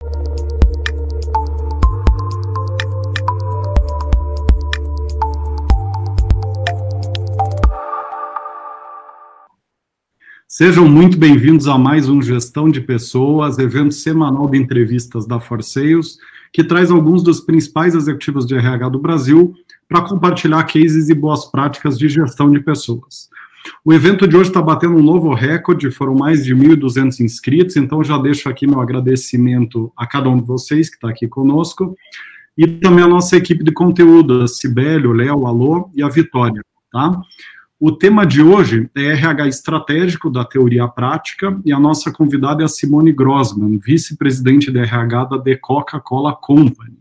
Sejam muito bem-vindos a mais um Gestão de Pessoas, evento semanal de entrevistas da ForSales, que traz alguns dos principais executivos de RH do Brasil para compartilhar cases e boas práticas de gestão de pessoas. O evento de hoje está batendo um novo recorde, foram mais de 1.200 inscritos, então já deixo aqui meu agradecimento a cada um de vocês que está aqui conosco, e também a nossa equipe de conteúdo, a Cibele, o Léo, o Alô e a Vitória, tá? O tema de hoje é RH estratégico da teoria à prática, e a nossa convidada é a Simone Grossman, vice-presidente de RH da The Coca-Cola Company.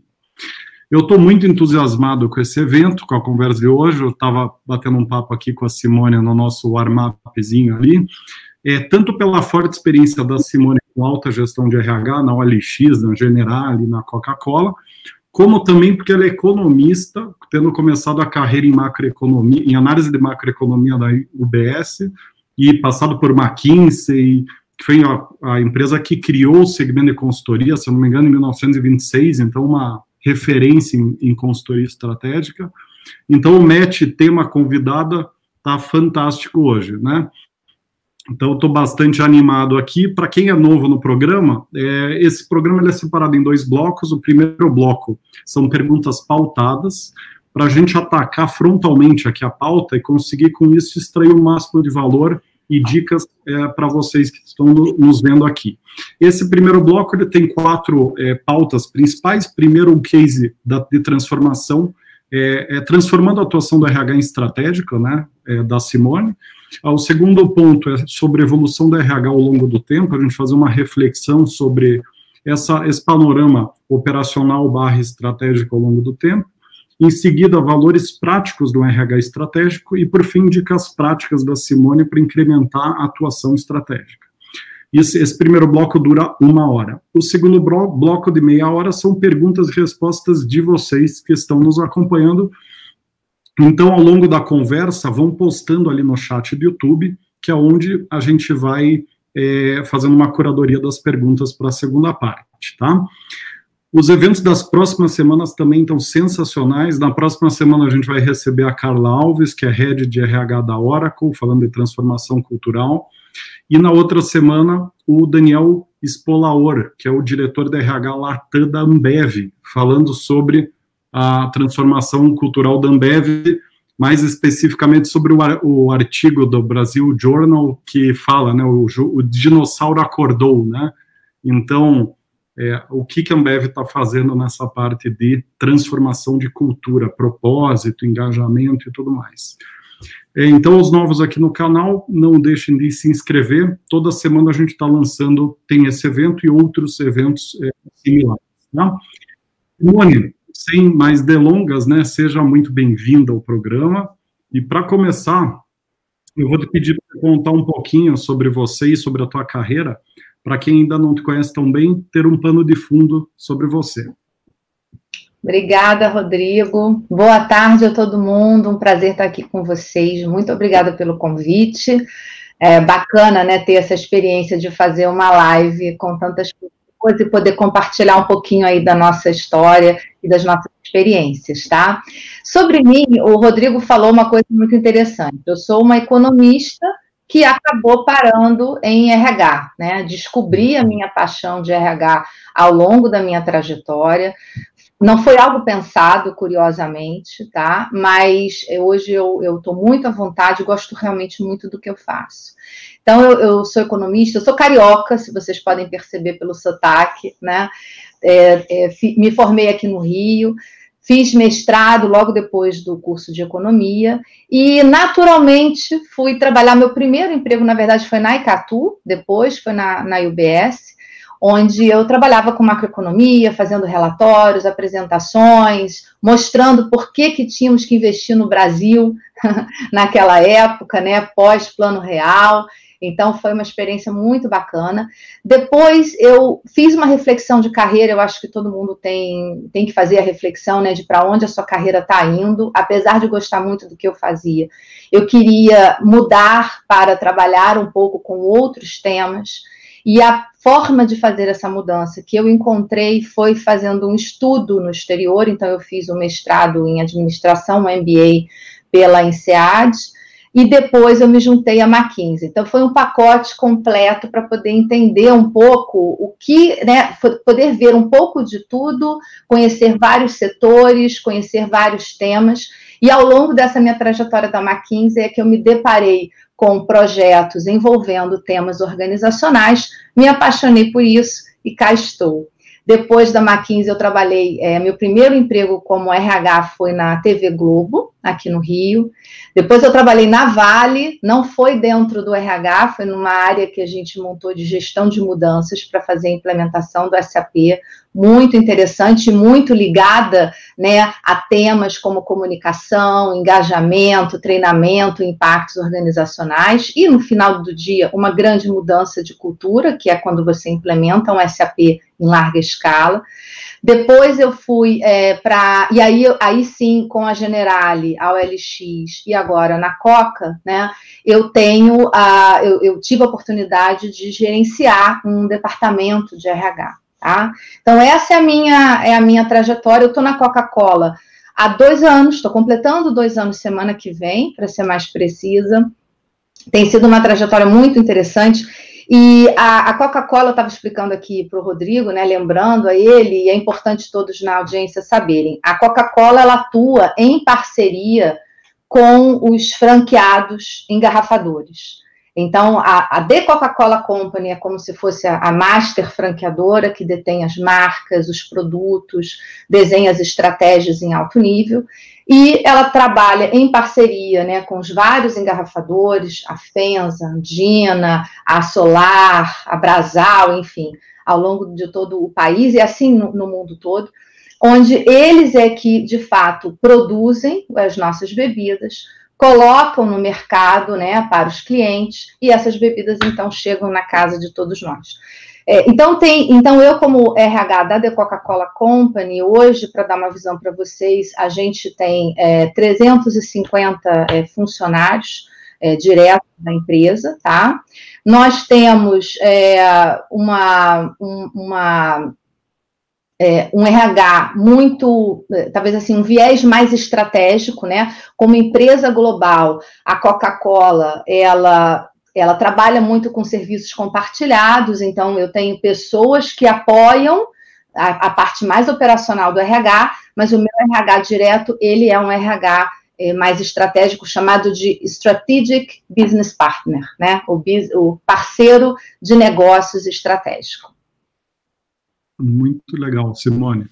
Eu estou muito entusiasmado com esse evento, com a conversa de hoje. Eu estava batendo um papo aqui com a Simone no nosso warm-upzinho ali, tanto pela forte experiência da Simone com alta gestão de RH na OLX, na Generali, na Coca-Cola, como também porque ela é economista, tendo começado a carreira em macroeconomia, em análise de macroeconomia da UBS, e passado por McKinsey, que foi a empresa que criou o segmento de consultoria, se eu não me engano, em 1926, então uma referência em consultoria estratégica. Então o match tema convidada está fantástico hoje, né? Então, estou bastante animado aqui. Para quem é novo no programa, esse programa ele é separado em 2 blocos. O primeiro bloco são perguntas pautadas, para a gente atacar frontalmente aqui a pauta e conseguir, com isso, extrair o máximo de valor e dicas para vocês que estão nos vendo aqui. Esse primeiro bloco ele tem 4 pautas principais. Primeiro, um case de transformação, transformando a atuação do RH em estratégica, né, da Simone. O segundo ponto é sobre a evolução do RH ao longo do tempo, a gente fazer uma reflexão sobre esse panorama operacional / estratégico ao longo do tempo. Em seguida, valores práticos do RH estratégico e, por fim, dicas práticas da Simone para incrementar a atuação estratégica. Esse primeiro bloco dura 1 hora. O segundo bloco de meia hora são perguntas e respostas de vocês que estão nos acompanhando. Então, ao longo da conversa, vão postando ali no chat do YouTube, que é onde a gente vai fazendo uma curadoria das perguntas para a segunda parte, tá? Os eventos das próximas semanas também estão sensacionais. Na próxima semana a gente vai receber a Carla Alves, que é Head de RH da Oracle, falando de transformação cultural. E na outra semana, o Daniel Spolaor, que é o diretor da RH Latam da Ambev, falando sobre a transformação cultural da Ambev, mais especificamente sobre o artigo do Brasil Journal, que fala, né, o dinossauro acordou, né? Então, o que a Ambev está fazendo nessa parte de transformação de cultura, propósito, engajamento e tudo mais. Então, os novos aqui no canal, não deixem de se inscrever. Toda semana a gente está lançando, tem esse evento e outros eventos similares. Tá? Simone, sem mais delongas, né, seja muito bem-vinda ao programa. E para começar, eu vou te pedir para contar um pouquinho sobre você e sobre a tua carreira, para quem ainda não te conhece tão bem, ter um pano de fundo sobre você. Obrigada, Rodrigo. Boa tarde a todo mundo, um prazer estar aqui com vocês. Muito obrigada pelo convite. É bacana, né, ter essa experiência de fazer uma live com tantas pessoas e poder compartilhar um pouquinho aí da nossa história e das nossas experiências, tá? Sobre mim, o Rodrigo falou uma coisa muito interessante. Eu sou uma economista que acabou parando em RH, né? Descobri a minha paixão de RH ao longo da minha trajetória. Não foi algo pensado, curiosamente, tá? Mas hoje eu estou muito à vontade, gosto realmente muito do que eu faço. Então, eu sou economista, eu sou carioca, se vocês podem perceber pelo sotaque, né? Me formei aqui no Rio, fiz mestrado logo depois do curso de economia e, naturalmente, fui trabalhar. Meu primeiro emprego, na verdade, foi na Icatu, depois foi na UBS, onde eu trabalhava com macroeconomia, fazendo relatórios, apresentações, mostrando por que tínhamos que investir no Brasil naquela época, né, pós-Plano Real. Então, foi uma experiência muito bacana. Depois, eu fiz uma reflexão de carreira, eu acho que todo mundo tem que fazer a reflexão, né, de para onde a sua carreira está indo, apesar de gostar muito do que eu fazia. Eu queria mudar para trabalhar um pouco com outros temas. E a forma de fazer essa mudança que eu encontrei foi fazendo um estudo no exterior. Então, eu fiz um mestrado em administração, um MBA pela INSEAD, e depois eu me juntei à McKinsey. Então, foi um pacote completo para poder entender um pouco o que, né, poder ver um pouco de tudo, conhecer vários setores, conhecer vários temas. E ao longo dessa minha trajetória da McKinsey é que eu me deparei com projetos envolvendo temas organizacionais, me apaixonei por isso e cá estou. Depois da McKinsey, eu trabalhei, meu primeiro emprego como RH foi na TV Globo, aqui no Rio. Depois eu trabalhei na Vale, não foi dentro do RH, foi numa área que a gente montou de gestão de mudanças para fazer a implementação do SAP, muito interessante, muito ligada, né, a temas como comunicação, engajamento, treinamento, impactos organizacionais, e no final do dia, uma grande mudança de cultura, que é quando você implementa um SAP em larga escala. Depois eu fui e aí sim, com a Generali, a OLX e agora na Coca, né, eu tive a oportunidade de gerenciar um departamento de RH. Tá? Então, essa é a minha trajetória. Eu estou na Coca-Cola há 2 anos, estou completando 2 anos semana que vem, para ser mais precisa. Tem sido uma trajetória muito interessante. E a Coca-Cola, eu estava explicando aqui para o Rodrigo, né, lembrando a ele, e é importante todos na audiência saberem, a Coca-Cola ela atua em parceria com os franqueados engarrafadores. Então, a The Coca-Cola Company é como se fosse a master franqueadora que detém as marcas, os produtos, desenha as estratégias em alto nível, e ela trabalha em parceria, né, com os vários engarrafadores, a FEMSA, a Andina, a Solar, a Brasal, enfim, ao longo de todo o país e assim no mundo todo, onde eles é que, de fato, produzem as nossas bebidas, colocam no mercado, né, para os clientes, e essas bebidas, então, chegam na casa de todos nós. Então, eu, como RH da The Coca-Cola Company, hoje, para dar uma visão para vocês, a gente tem 350 funcionários diretos da empresa, tá? Nós temos um RH muito, talvez assim, um viés mais estratégico, né? Como empresa global, a Coca-Cola, ela trabalha muito com serviços compartilhados, então eu tenho pessoas que apoiam a parte mais operacional do RH, mas o meu RH direto, ele é um RH mais estratégico, chamado de Strategic Business Partner, né? O parceiro de negócios estratégico. Muito legal, Simone.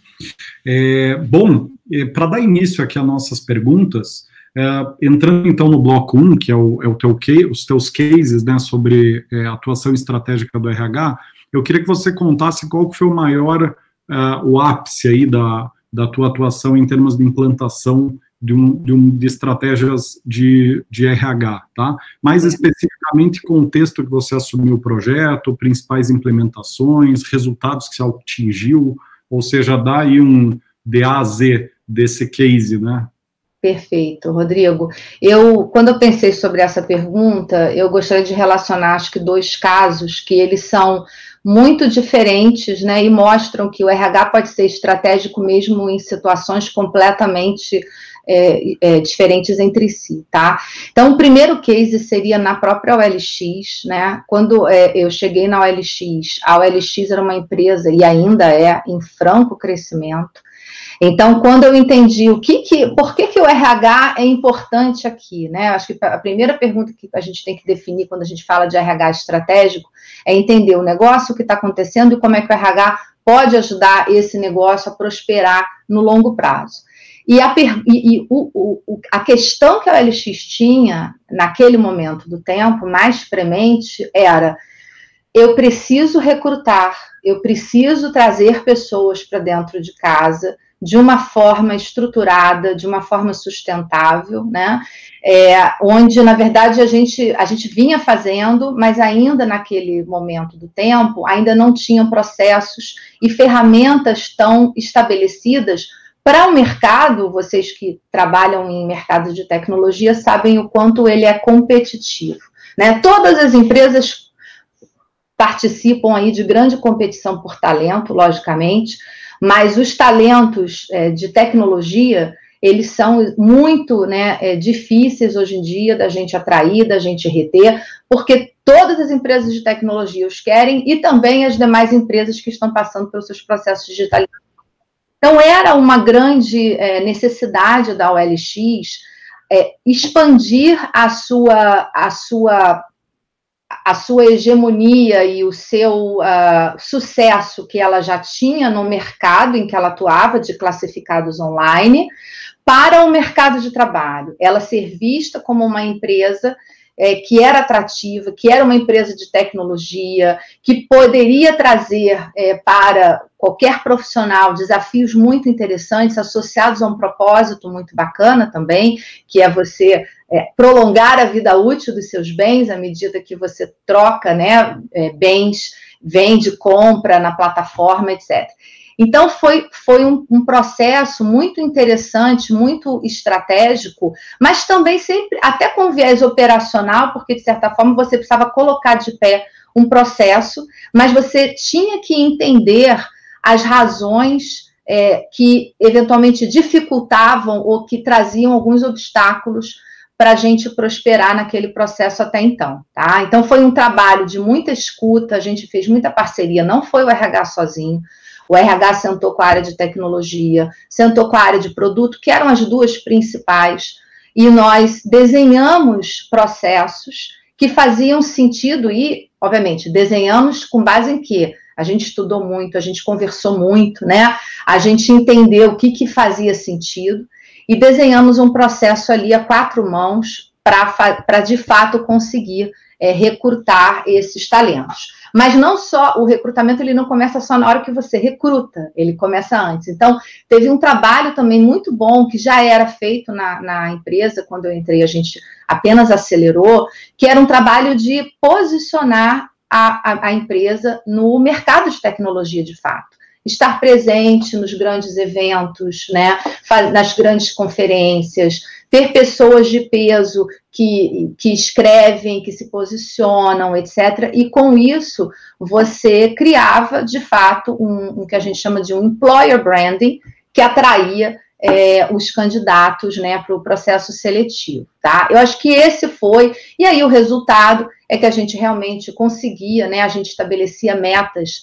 Bom, para dar início aqui às nossas perguntas, entrando então no bloco 1, que é os teus cases, né, sobre atuação estratégica do RH, eu queria que você contasse qual que foi o maior, o ápice aí da tua atuação em termos de implantação de estratégias de RH, tá? Mais especificamente, contexto que você assumiu o projeto, principais implementações, resultados que você atingiu, ou seja, dá aí um de A a Z desse case, né? Perfeito, Rodrigo. Quando eu pensei sobre essa pergunta, eu gostaria de relacionar, acho que 2 casos que eles são muito diferentes, né, e mostram que o RH pode ser estratégico mesmo em situações completamente diferentes entre si, tá? Então, o primeiro case seria na própria OLX, né? Quando eu cheguei na OLX, a OLX era uma empresa, e ainda é, em franco crescimento. Então, quando eu entendi por que o RH é importante aqui, né? Acho que a primeira pergunta que a gente tem que definir quando a gente fala de RH estratégico é entender o negócio, o que está acontecendo e como é que o RH pode ajudar esse negócio a prosperar no longo prazo. E a questão que a OLX tinha, naquele momento do tempo, mais premente, era: eu preciso recrutar, eu preciso trazer pessoas para dentro de casa de uma forma estruturada, de uma forma sustentável, né? Onde, na verdade, a gente vinha fazendo, mas ainda naquele momento do tempo, ainda não tinham processos e ferramentas tão estabelecidas para o mercado. Vocês que trabalham em mercado de tecnologia sabem o quanto ele é competitivo, né? Todas as empresas participam aí de grande competição por talento, logicamente, mas os talentos de tecnologia, eles são muito, né, difíceis hoje em dia da gente atrair, da gente reter, porque todas as empresas de tecnologia os querem e também as demais empresas que estão passando pelos seus processos digitalizados. Então, era uma grande necessidade da OLX expandir a sua hegemonia e o seu sucesso que ela já tinha no mercado em que ela atuava, de classificados online, para o mercado de trabalho. Ela ser vista como uma empresa que era atrativa, que era uma empresa de tecnologia, que poderia trazer para qualquer profissional desafios muito interessantes, associados a um propósito muito bacana também, que é você prolongar a vida útil dos seus bens à medida que você troca, né, bens, vende, compra na plataforma, etc. Então, foi um processo muito interessante, muito estratégico, mas também sempre, até com viés operacional, porque, de certa forma, você precisava colocar de pé um processo, mas você tinha que entender as razões que, eventualmente, dificultavam ou que traziam alguns obstáculos para a gente prosperar naquele processo até então, tá? Então, foi um trabalho de muita escuta, a gente fez muita parceria, não foi o RH sozinho. O RH sentou com a área de tecnologia, sentou com a área de produto, que eram as duas principais, e nós desenhamos processos que faziam sentido e, obviamente, desenhamos com base em quê? A gente estudou muito, a gente conversou muito, né? A gente entendeu o que fazia sentido e desenhamos um processo ali a 4 mãos para de fato, conseguir recrutar esses talentos. Mas não só, o recrutamento ele não começa só na hora que você recruta, ele começa antes. Então, teve um trabalho também muito bom, que já era feito na empresa, quando eu entrei a gente apenas acelerou, que era um trabalho de posicionar a empresa no mercado de tecnologia de fato. Estar presente nos grandes eventos, né, nas grandes conferências, ter pessoas de peso que escrevem, que se posicionam, etc. E com isso, você criava, de fato, um que a gente chama de um employer branding, que atraía os candidatos, né, para o processo seletivo, tá? Eu acho que esse foi, e aí o resultado é que a gente realmente conseguia, né, a gente estabelecia metas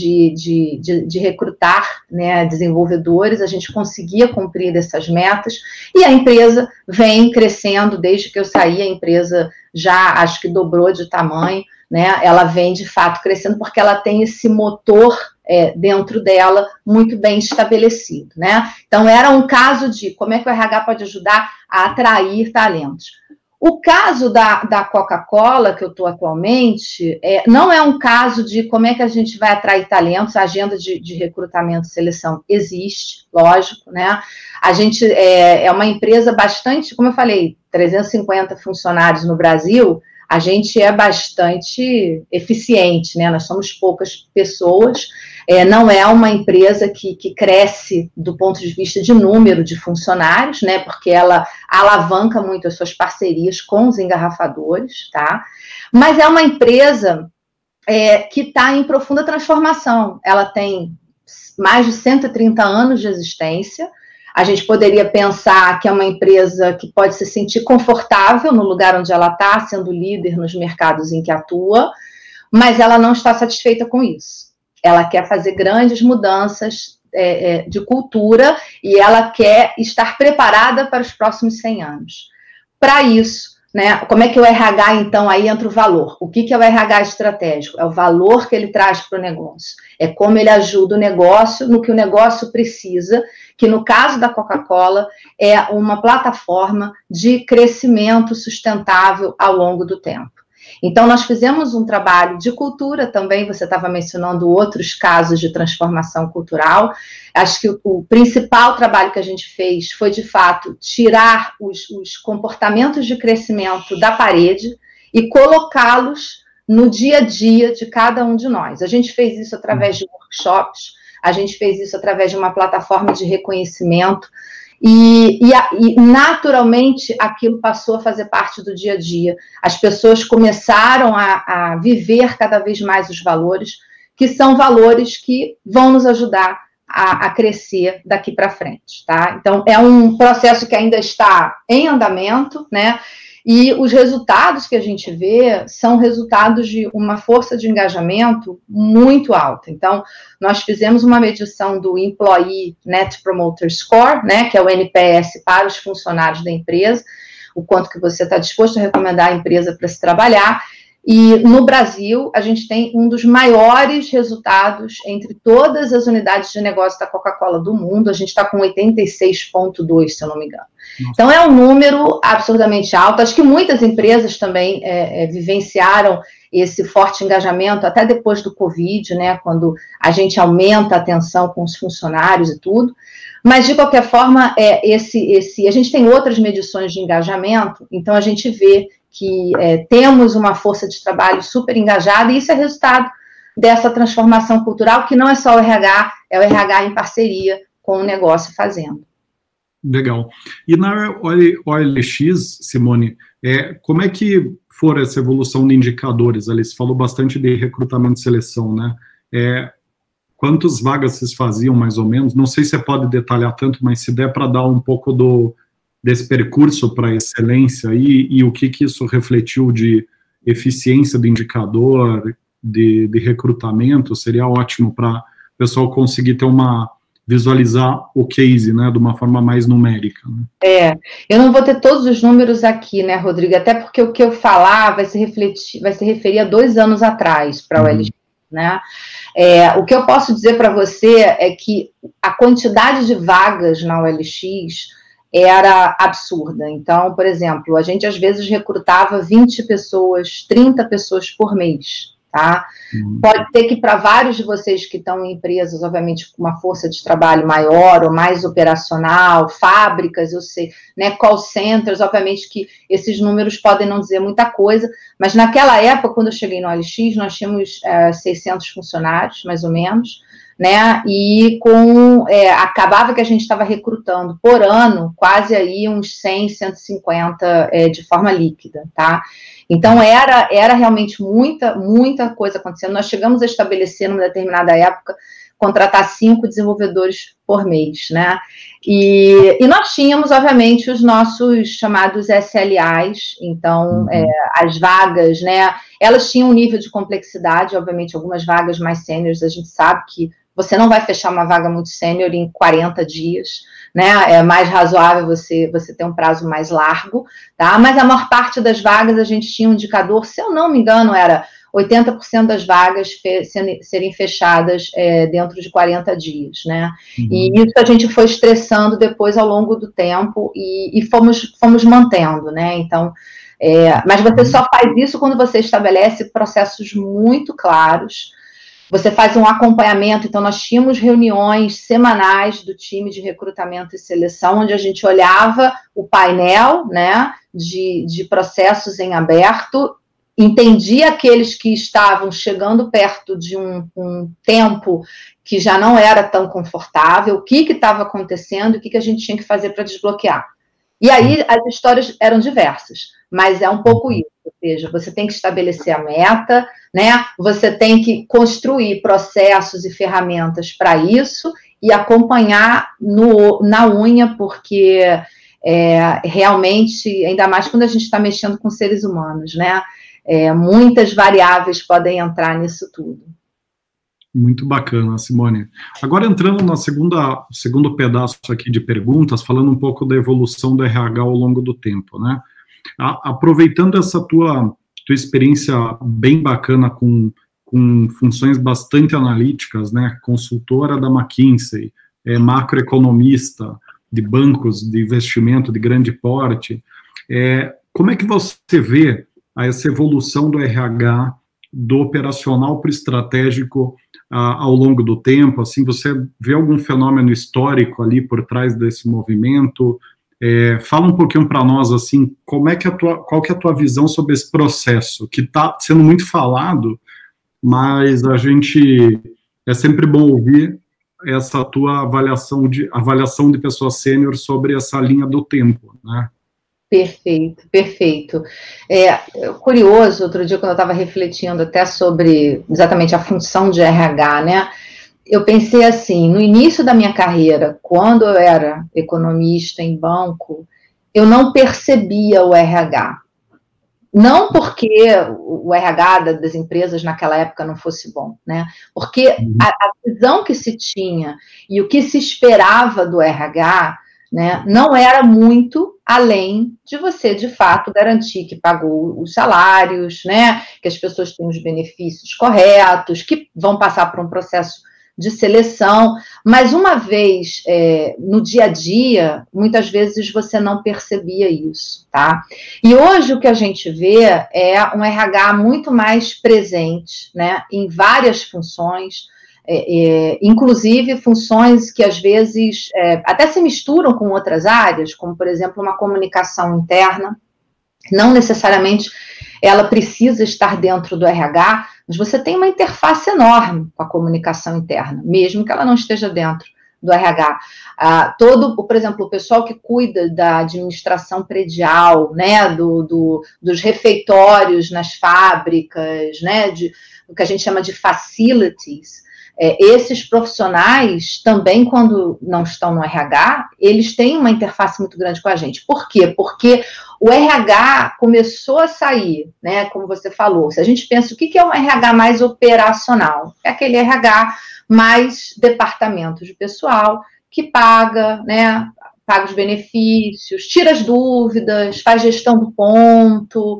de recrutar, né, desenvolvedores, a gente conseguia cumprir essas metas, e a empresa vem crescendo, desde que eu saí, a empresa já, acho que dobrou de tamanho, né, ela vem, de fato, crescendo, porque ela tem esse motor dentro dela muito bem estabelecido, né, então era um caso de como é que o RH pode ajudar a atrair talentos. O caso da Coca-Cola, que eu estou atualmente, não é um caso de como é que a gente vai atrair talentos, a agenda de recrutamento e seleção existe, lógico, né? A gente é uma empresa bastante, como eu falei, 350 funcionários no Brasil, a gente é bastante eficiente, né? Nós somos poucas pessoas, não é uma empresa que cresce do ponto de vista de número de funcionários, né? Porque ela alavanca muito as suas parcerias com os engarrafadores, tá? Mas é uma empresa que está em profunda transformação. Ela tem mais de 130 anos de existência. A gente poderia pensar que é uma empresa que pode se sentir confortável no lugar onde ela está, sendo líder nos mercados em que atua, mas ela não está satisfeita com isso. Ela quer fazer grandes mudanças de cultura e ela quer estar preparada para os próximos 100 anos. Para isso, né, como é que o RH, então, aí entra o valor? O que é o RH estratégico? É o valor que ele traz para o negócio. É como ele ajuda o negócio no que o negócio precisa, que no caso da Coca-Cola é uma plataforma de crescimento sustentável ao longo do tempo. Então, nós fizemos um trabalho de cultura também, você estava mencionando outros casos de transformação cultural. Acho que o principal trabalho que a gente fez foi, de fato, tirar os comportamentos de crescimento da parede e colocá-los no dia a dia de cada um de nós. A gente fez isso através de workshops, a gente fez isso através de uma plataforma de reconhecimento E naturalmente aquilo passou a fazer parte do dia a dia. As pessoas começaram a viver cada vez mais os valores, que são valores que vão nos ajudar a crescer daqui para frente, tá? Então, é um processo que ainda está em andamento, né? E os resultados que a gente vê são resultados de uma força de engajamento muito alta. Então, nós fizemos uma medição do Employee Net Promoter Score, né, que é o NPS para os funcionários da empresa, o quanto que você está disposto a recomendar a empresa para se trabalhar. E no Brasil, a gente tem um dos maiores resultados entre todas as unidades de negócio da Coca-Cola do mundo. A gente está com 86,2, se eu não me engano. Nossa. Então, é um número absurdamente alto. Acho que muitas empresas também vivenciaram esse forte engajamento, até depois do Covid, né, quando a gente aumenta a atenção com os funcionários e tudo. Mas, de qualquer forma, a gente tem outras medições de engajamento, então a gente vê que temos uma força de trabalho super engajada, e isso é resultado dessa transformação cultural, que não é só o RH, é o RH em parceria com o negócio fazendo. Legal. E na OLX, Simone, como é que for essa evolução de indicadores? Ali se falou bastante de recrutamento e seleção, né? Quantas vagas vocês faziam, mais ou menos? Não sei se você pode detalhar tanto, mas se der para dar um pouco desse percurso para a excelência e o que isso refletiu de eficiência do indicador, de recrutamento, seria ótimo para o pessoal conseguir visualizar o case, né, de uma forma mais numérica. Né? Eu não vou ter todos os números aqui, né, Rodrigo, até porque o que eu falar vai se referir a 2 anos atrás para o OLX, né? O que eu posso dizer para você é que a quantidade de vagas na OLX era absurda. Então, por exemplo, a gente às vezes recrutava 20 pessoas, 30 pessoas por mês, tá? Pode ser que para vários de vocês que estão em empresas, obviamente, com uma força de trabalho maior ou mais operacional, fábricas, eu sei, né, call centers, obviamente que esses números podem não dizer muita coisa, mas naquela época, quando eu cheguei no OLX, nós tínhamos 600 funcionários, mais ou menos, né, e acabava que a gente estava recrutando por ano quase aí uns 100, 150 de forma líquida, tá? Então, era realmente muita coisa acontecendo. Nós chegamos a estabelecer, numa determinada época, contratar 5 desenvolvedores por mês, né? E nós tínhamos, obviamente, os nossos chamados SLAs, então, as vagas, né? Elas tinham um nível de complexidade, obviamente, algumas vagas mais sêniores, a gente sabe que você não vai fechar uma vaga muito sênior em 40 dias, né? É mais razoável você ter um prazo mais largo, tá? Mas a maior parte das vagas a gente tinha um indicador, se eu não me engano, era 80% das vagas serem fechadas dentro de 40 dias, né? E isso a gente foi estressando depois ao longo do tempo e fomos mantendo, né? Então, mas você só faz isso quando você estabelece processos muito claros. Você faz um acompanhamento, então nós tínhamos reuniões semanais do time de recrutamento e seleção, onde a gente olhava o painel, né, de processos em aberto, entendia aqueles que estavam chegando perto de um tempo que já não era tão confortável, o que estava acontecendo, o que a gente tinha que fazer para desbloquear. E aí as histórias eram diversas, mas é um pouco isso, ou seja, você tem que estabelecer a meta, né? Você tem que construir processos e ferramentas para isso e acompanhar na unha, porque realmente, ainda mais quando a gente está mexendo com seres humanos, né? Muitas variáveis podem entrar nisso tudo. Muito bacana, Simone. Agora, entrando no segundo pedaço aqui de perguntas, falando um pouco da evolução do RH ao longo do tempo, né? Aproveitando essa tua experiência bem bacana com funções bastante analíticas, né? Consultora da McKinsey, macroeconomista de bancos de investimento de grande porte, como é que você vê essa evolução do RH, do operacional para o estratégico ao longo do tempo? Assim, você vê algum fenômeno histórico ali por trás desse movimento? Fala um pouquinho para nós, assim, qual que é a tua visão sobre esse processo, que está sendo muito falado, mas a gente, é sempre bom ouvir essa tua avaliação de pessoa sênior sobre essa linha do tempo, né? Perfeito, perfeito. Curioso, outro dia, quando eu estava refletindo até sobre exatamente a função de RH, né? Eu pensei assim, no início da minha carreira, quando eu era economista em banco, eu não percebia o RH. Não porque o RH das empresas naquela época não fosse bom, né? Porque a visão que se tinha e o que se esperava do RH, né, não era muito além de você, de fato, garantir que pagou os salários, né, que as pessoas têm os benefícios corretos, que vão passar por um processo de seleção, mas uma vez no dia a dia, muitas vezes você não percebia isso, tá? E hoje o que a gente vê é um RH muito mais presente, né, em várias funções, inclusive funções que às vezes até se misturam com outras áreas, como por exemplo uma comunicação interna, não necessariamente ela precisa estar dentro do RH, mas você tem uma interface enorme com a comunicação interna, mesmo que ela não esteja dentro do RH. Por exemplo, o pessoal que cuida da administração predial, né, dos refeitórios nas fábricas, né, o que a gente chama de facilities, esses profissionais também, quando não estão no RH, eles têm uma interface muito grande com a gente. Por quê? Porque o RH começou a sair, né, como você falou, se a gente pensa o que é um RH mais operacional, é aquele RH mais departamento de pessoal, que paga, né, paga os benefícios, tira as dúvidas, faz gestão do ponto,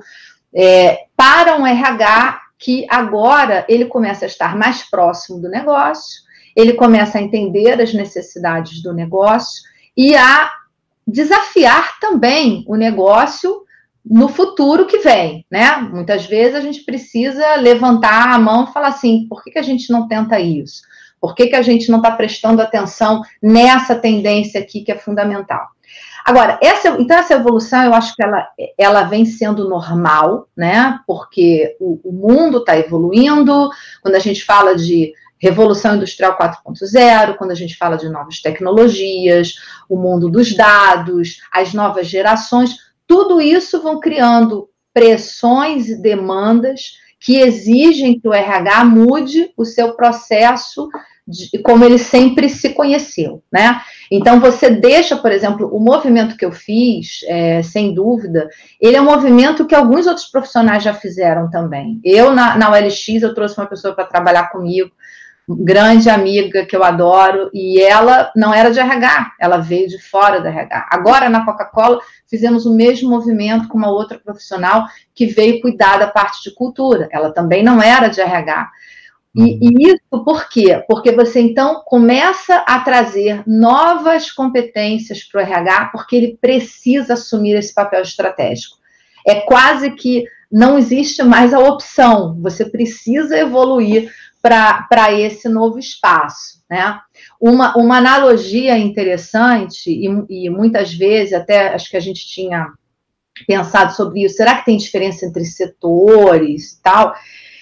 para um RH que agora ele começa a estar mais próximo do negócio, ele começa a entender as necessidades do negócio e a desafiar também o negócio no futuro que vem, né? Muitas vezes a gente precisa levantar a mão e falar assim, por que a gente não tenta isso? Por que a gente não está prestando atenção nessa tendência aqui que é fundamental? Agora, essa evolução, eu acho que ela vem sendo normal, né? Porque o mundo está evoluindo, quando a gente fala de Revolução Industrial 4.0, quando a gente fala de novas tecnologias, o mundo dos dados, as novas gerações, tudo isso vão criando pressões e demandas que exigem que o RH mude o seu processo como ele sempre se conheceu, né? Então, você deixa, por exemplo, o movimento que eu fiz, sem dúvida, ele é um movimento que alguns outros profissionais já fizeram também. Na OLX, eu trouxe uma pessoa para trabalhar comigo, grande amiga que eu adoro, e ela não era de RH, ela veio de fora do RH. Agora, na Coca-Cola, fizemos o mesmo movimento com uma outra profissional que veio cuidar da parte de cultura. Ela também não era de RH. E isso por quê? Porque você, então, começa a trazer novas competências para o RH, porque ele precisa assumir esse papel estratégico. É quase que não existe mais a opção, você precisa evoluir para esse novo espaço, né? Uma analogia interessante, e muitas vezes, até acho que a gente tinha pensado sobre isso, será que tem diferença entre setores e tal?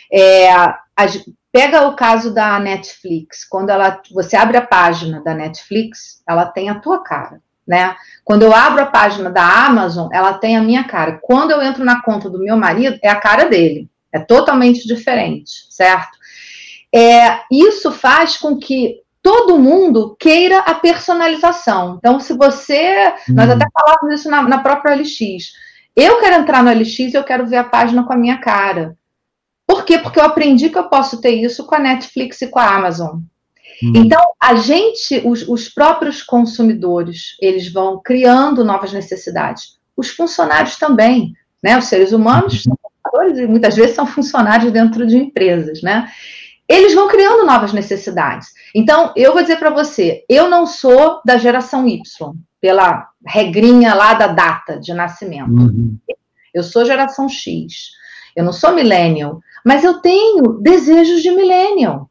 Pega o caso da Netflix, quando você abre a página da Netflix, ela tem a tua cara, né? Quando eu abro a página da Amazon, ela tem a minha cara. Quando eu entro na conta do meu marido, é a cara dele. É totalmente diferente, certo? Isso faz com que todo mundo queira a personalização. Então, se você... Nós até falávamos isso na própria LX. Eu quero entrar no LX e eu quero ver a página com a minha cara. Por quê? Porque eu aprendi que eu posso ter isso com a Netflix e com a Amazon. Então, os próprios consumidores, eles vão criando novas necessidades. Os funcionários também, né? Os seres humanos são funcionários e muitas vezes são funcionários dentro de empresas, né? Eles vão criando novas necessidades. Então, eu vou dizer para você, eu não sou da geração Y, pela regrinha lá da data de nascimento. Eu sou geração X. Eu não sou millennial, mas eu tenho desejos de millennial.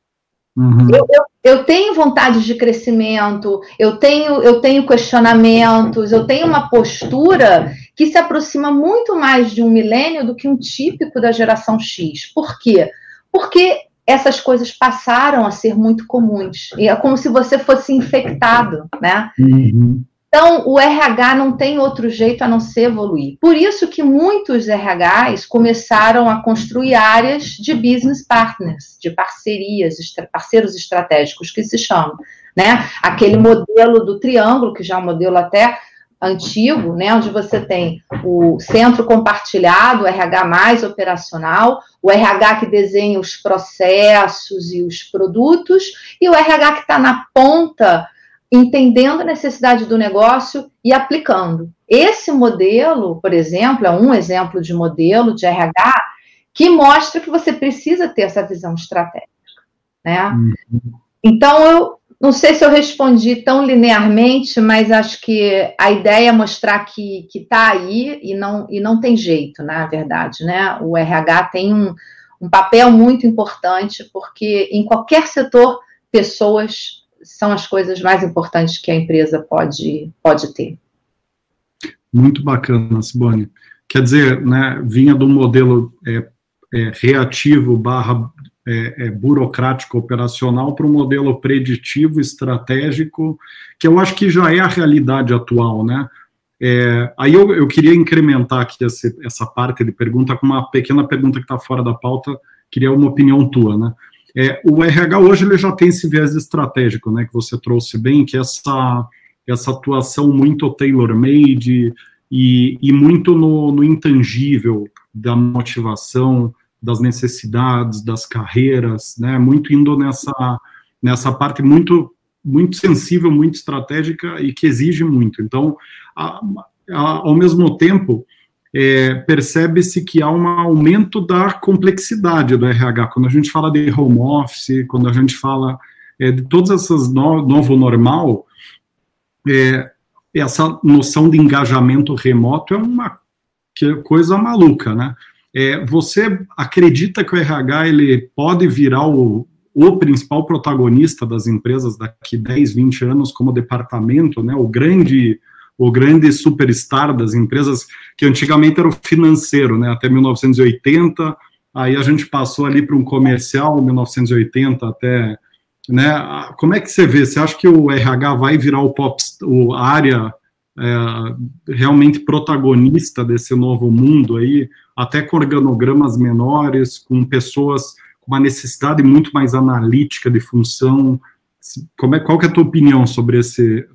Eu tenho vontade de crescimento, eu tenho questionamentos, eu tenho uma postura que se aproxima muito mais de um millennial do que um típico da geração X. Por quê? Porque essas coisas passaram a ser muito comuns. E é como se você fosse infectado, né? Uhum. Então, o RH não tem outro jeito a não ser evoluir. Por isso que muitos RHs começaram a construir áreas de business partners, de parcerias, parceiros estratégicos, que se chamam, né? Aquele modelo do triângulo, que já é um modelo até antigo, né? Onde você tem o centro compartilhado, o RH mais operacional, o RH que desenha os processos e os produtos, e o RH que está na ponta, entendendo a necessidade do negócio e aplicando. Esse modelo, por exemplo, é um exemplo de modelo de RH que mostra que você precisa ter essa visão estratégica, né? Então, eu não sei se eu respondi tão linearmente, mas acho que a ideia é mostrar que está aí e não tem jeito, na verdade, né? O RH tem um papel muito importante, porque em qualquer setor, pessoas são as coisas mais importantes que a empresa pode ter. Muito bacana, Sibone. Quer dizer, né, vinha do modelo reativo / burocrático operacional para um modelo preditivo, estratégico, que eu acho que já é a realidade atual, né? Aí eu queria incrementar aqui essa parte de pergunta com uma pequena pergunta que está fora da pauta, queria uma opinião tua, né? O RH hoje ele já tem esse viés estratégico, né, que você trouxe bem, que é essa atuação muito tailor-made e muito no intangível da motivação, das necessidades, das carreiras, né, muito indo nessa parte muito sensível, muito estratégica e que exige muito. Então, ao mesmo tempo, percebe-se que há um aumento da complexidade do RH. Quando a gente fala de home office, quando a gente fala de todas essas novo normal, essa noção de engajamento remoto é uma coisa maluca, né? Você acredita que o RH ele pode virar o principal protagonista das empresas daqui 10, 20 anos como departamento, né? O grande superstar das empresas, que antigamente era o financeiro, né, até 1980, aí a gente passou ali para um comercial, 1980 até, né, como é que você vê? Você acha que o RH vai virar a área realmente protagonista desse novo mundo aí, até com organogramas menores, com pessoas com uma necessidade muito mais analítica de função? Qual que é a tua opinião sobre isso?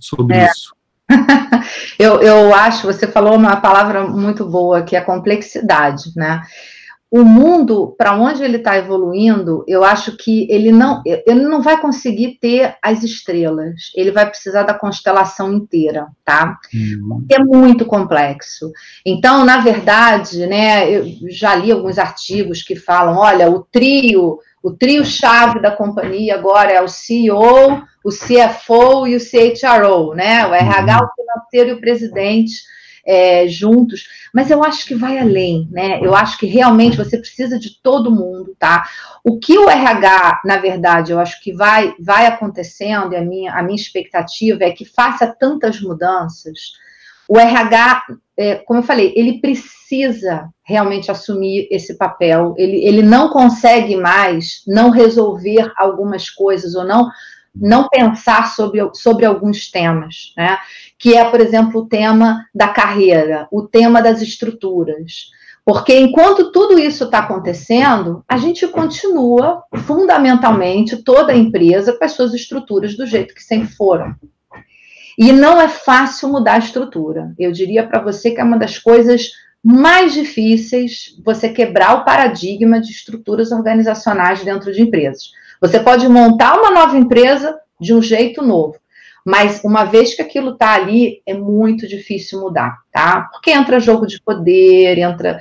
Eu acho, você falou uma palavra muito boa, que é a complexidade, né? O mundo, para onde ele está evoluindo, eu acho que ele não vai conseguir ter as estrelas, ele vai precisar da constelação inteira, tá? É muito complexo. Então, na verdade, né, eu já li alguns artigos que falam, olha, o trio-chave da companhia agora é o CEO, o CFO e o CHRO, né? O RH, o financeiro e o presidente juntos. Mas eu acho que vai além, né? Eu acho que realmente você precisa de todo mundo, tá? O que o RH, na verdade, eu acho que vai acontecendo, e a minha expectativa é que faça tantas mudanças. O RH, como eu falei, ele precisa realmente assumir esse papel, ele não consegue mais não resolver algumas coisas ou não pensar sobre alguns temas, né? Que é, por exemplo, o tema da carreira, o tema das estruturas. Porque enquanto tudo isso está acontecendo, a gente continua, fundamentalmente, toda a empresa com as suas estruturas do jeito que sempre foram. E não é fácil mudar a estrutura. Eu diria para você que é uma das coisas mais difíceis você quebrar o paradigma de estruturas organizacionais dentro de empresas. Você pode montar uma nova empresa de um jeito novo, mas uma vez que aquilo está ali, é muito difícil mudar, tá? Porque entra jogo de poder,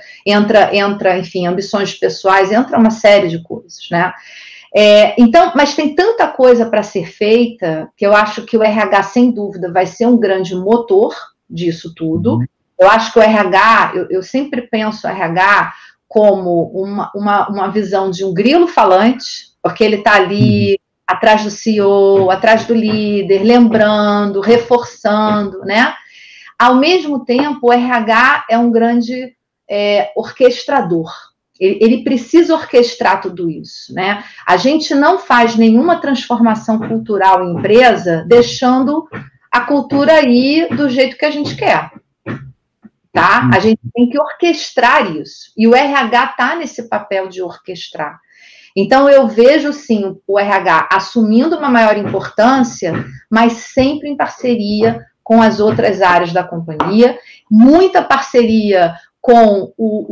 entra, enfim, ambições pessoais, entra uma série de coisas, né? Então, mas tem tanta coisa para ser feita que eu acho que o RH, sem dúvida, vai ser um grande motor disso tudo. Eu acho que o RH, eu sempre penso o RH como uma visão de um grilo falante, porque ele está ali atrás do CEO, atrás do líder, lembrando, reforçando, né? Ao mesmo tempo, o RH é um grande orquestrador. Ele precisa orquestrar tudo isso, né? A gente não faz nenhuma transformação cultural em empresa deixando a cultura ir do jeito que a gente quer, tá? A gente tem que orquestrar isso. E o RH está nesse papel de orquestrar. Então, eu vejo, sim, o RH assumindo uma maior importância, mas sempre em parceria com as outras áreas da companhia, muita parceria com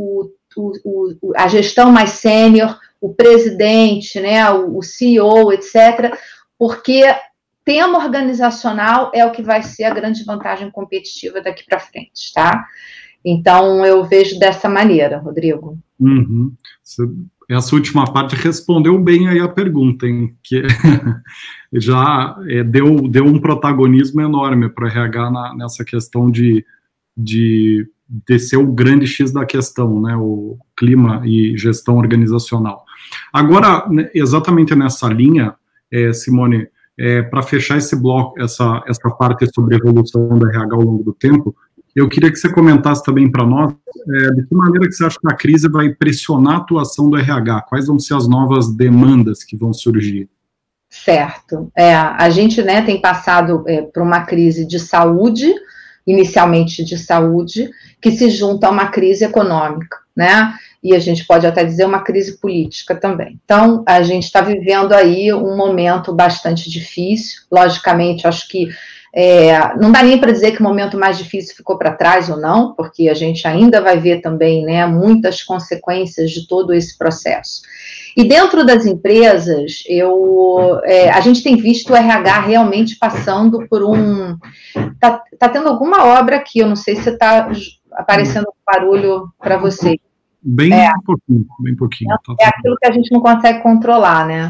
a gestão mais sênior, o presidente, né, o CEO, etc., porque tema organizacional é o que vai ser a grande vantagem competitiva daqui para frente, tá? Então, eu vejo dessa maneira, Rodrigo. Uhum. Essa última parte respondeu bem aí a pergunta, hein? Que já deu um protagonismo enorme para o RH nessa questão de ser o grande X da questão, né? O clima e gestão organizacional. Agora, exatamente nessa linha, Simone, para fechar esse bloco, essa parte sobre a evolução do RH ao longo do tempo, eu queria que você comentasse também para nós de que maneira que você acha que a crise vai pressionar a atuação do RH, quais vão ser as novas demandas que vão surgir? Certo. A gente, né, tem passado por uma crise de saúde, inicialmente de saúde, que se junta a uma crise econômica, né? E a gente pode até dizer uma crise política também. Então, a gente está vivendo aí um momento bastante difícil. Logicamente, acho que não dá nem para dizer que o momento mais difícil ficou para trás ou não, porque a gente ainda vai ver também, né, muitas consequências de todo esse processo. E dentro das empresas, a gente tem visto o RH realmente passando por Tá tendo alguma obra aqui, eu não sei se está aparecendo um barulho para você. Bem pouquinho, bem pouquinho. É aquilo que a gente não consegue controlar, né?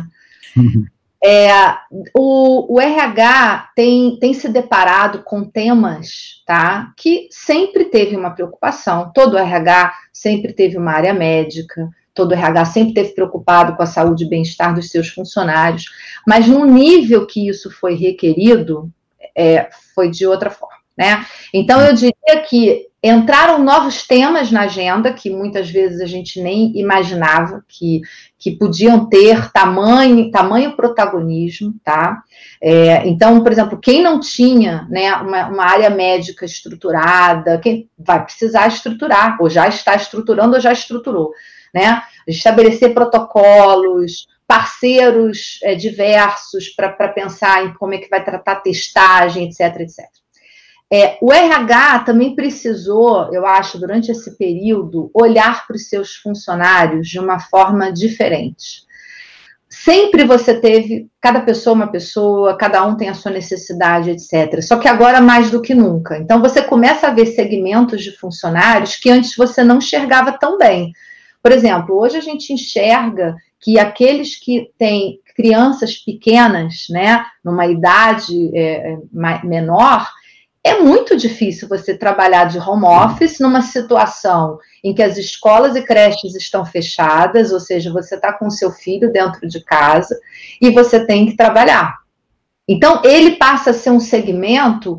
O RH tem se deparado com temas, tá, que sempre teve uma preocupação. Todo RH sempre teve uma área médica, todo RH sempre esteve preocupado com a saúde e bem-estar dos seus funcionários, mas no nível que isso foi requerido, foi de outra forma, né? Então, eu diria que entraram novos temas na agenda que muitas vezes a gente nem imaginava que podiam ter tamanho protagonismo, tá? Então, por exemplo, quem não tinha, né, uma área médica estruturada, quem vai precisar estruturar, ou já está estruturando, ou já estruturou, né? Estabelecer protocolos, parceiros diversos para pensar em como é que vai tratar a testagem, etc, etc. O RH também precisou, eu acho, durante esse período, olhar para os seus funcionários de uma forma diferente. Sempre você teve, cada pessoa uma pessoa, cada um tem a sua necessidade, etc. Só que agora mais do que nunca. Então, você começa a ver segmentos de funcionários que antes você não enxergava tão bem. Por exemplo, hoje a gente enxerga que aqueles que têm crianças pequenas, né, numa idade menor, é muito difícil você trabalhar de home office numa situação em que as escolas e creches estão fechadas, ou seja, você está com o seu filho dentro de casa e você tem que trabalhar. Então, ele passa a ser um segmento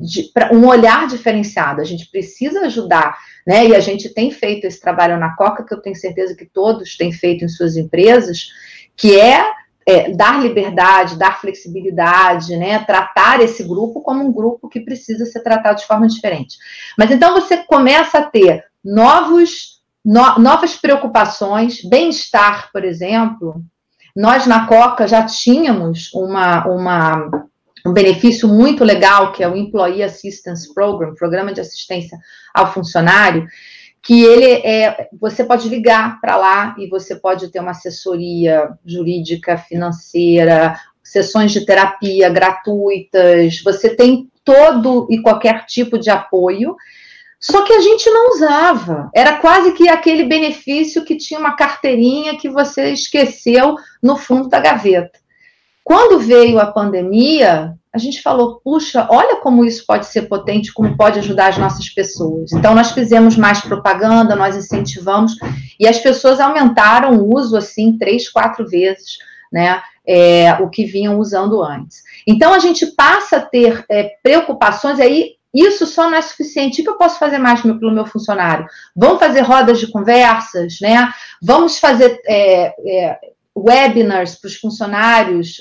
um olhar diferenciado. A gente precisa ajudar, né? E a gente tem feito esse trabalho na Coca, que eu tenho certeza que todos têm feito em suas empresas, que dar liberdade, dar flexibilidade, né? Tratar esse grupo como um grupo que precisa ser tratado de forma diferente. Mas então você começa a ter novas preocupações, bem-estar, por exemplo. Nós na Coca já tínhamos um benefício muito legal, que é o Employee Assistance Program, Programa de Assistência ao Funcionário, que você pode ligar para lá e você pode ter uma assessoria jurídica, financeira, sessões de terapia gratuitas, você tem todo e qualquer tipo de apoio, só que a gente não usava. Era quase que aquele benefício que tinha uma carteirinha que você esqueceu no fundo da gaveta. Quando veio a pandemia, a gente falou, puxa, olha como isso pode ser potente, como pode ajudar as nossas pessoas. Então, nós fizemos mais propaganda, nós incentivamos, e as pessoas aumentaram o uso, assim, 3, 4 vezes, né, o que vinham usando antes. Então, a gente passa a ter preocupações aí, isso só não é suficiente. O que eu posso fazer mais pelo meu funcionário? Vamos fazer rodas de conversas, né? Vamos fazer webinars para os funcionários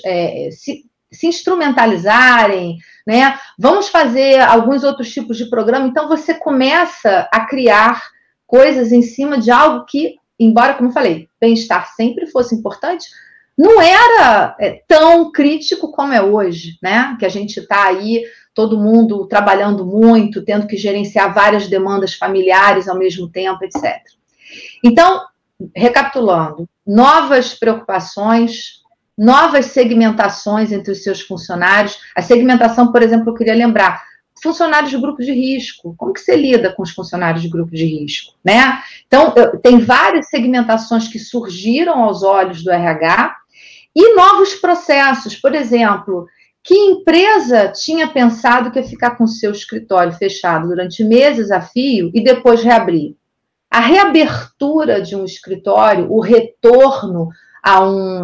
se instrumentalizarem, né? Vamos fazer alguns outros tipos de programa. Então, você começa a criar coisas em cima de algo que, embora, como eu falei, bem-estar sempre fosse importante, não era tão crítico como é hoje, né? Que a gente está aí, todo mundo trabalhando muito, tendo que gerenciar várias demandas familiares ao mesmo tempo, etc. Então, recapitulando, novas preocupações, novas segmentações entre os seus funcionários. A segmentação, por exemplo, eu queria lembrar, funcionários de grupos de risco. Como que você lida com os funcionários de grupos de risco, né? Então, tem várias segmentações que surgiram aos olhos do RH e novos processos. Por exemplo, que empresa tinha pensado que ia ficar com o seu escritório fechado durante meses a fio e depois reabrir? A reabertura de um escritório, o retorno a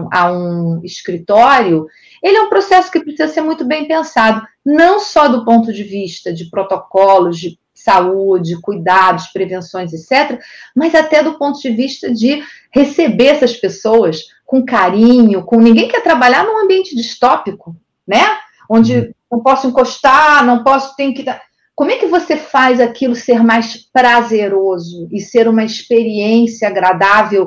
um escritório, ele é um processo que precisa ser muito bem pensado, não só do ponto de vista de protocolos de saúde, cuidados, prevenções, etc., mas até do ponto de vista de receber essas pessoas com carinho, ninguém quer trabalhar num ambiente distópico, né? Onde não posso encostar, não posso, tem que... Como é que você faz aquilo ser mais prazeroso e ser uma experiência agradável,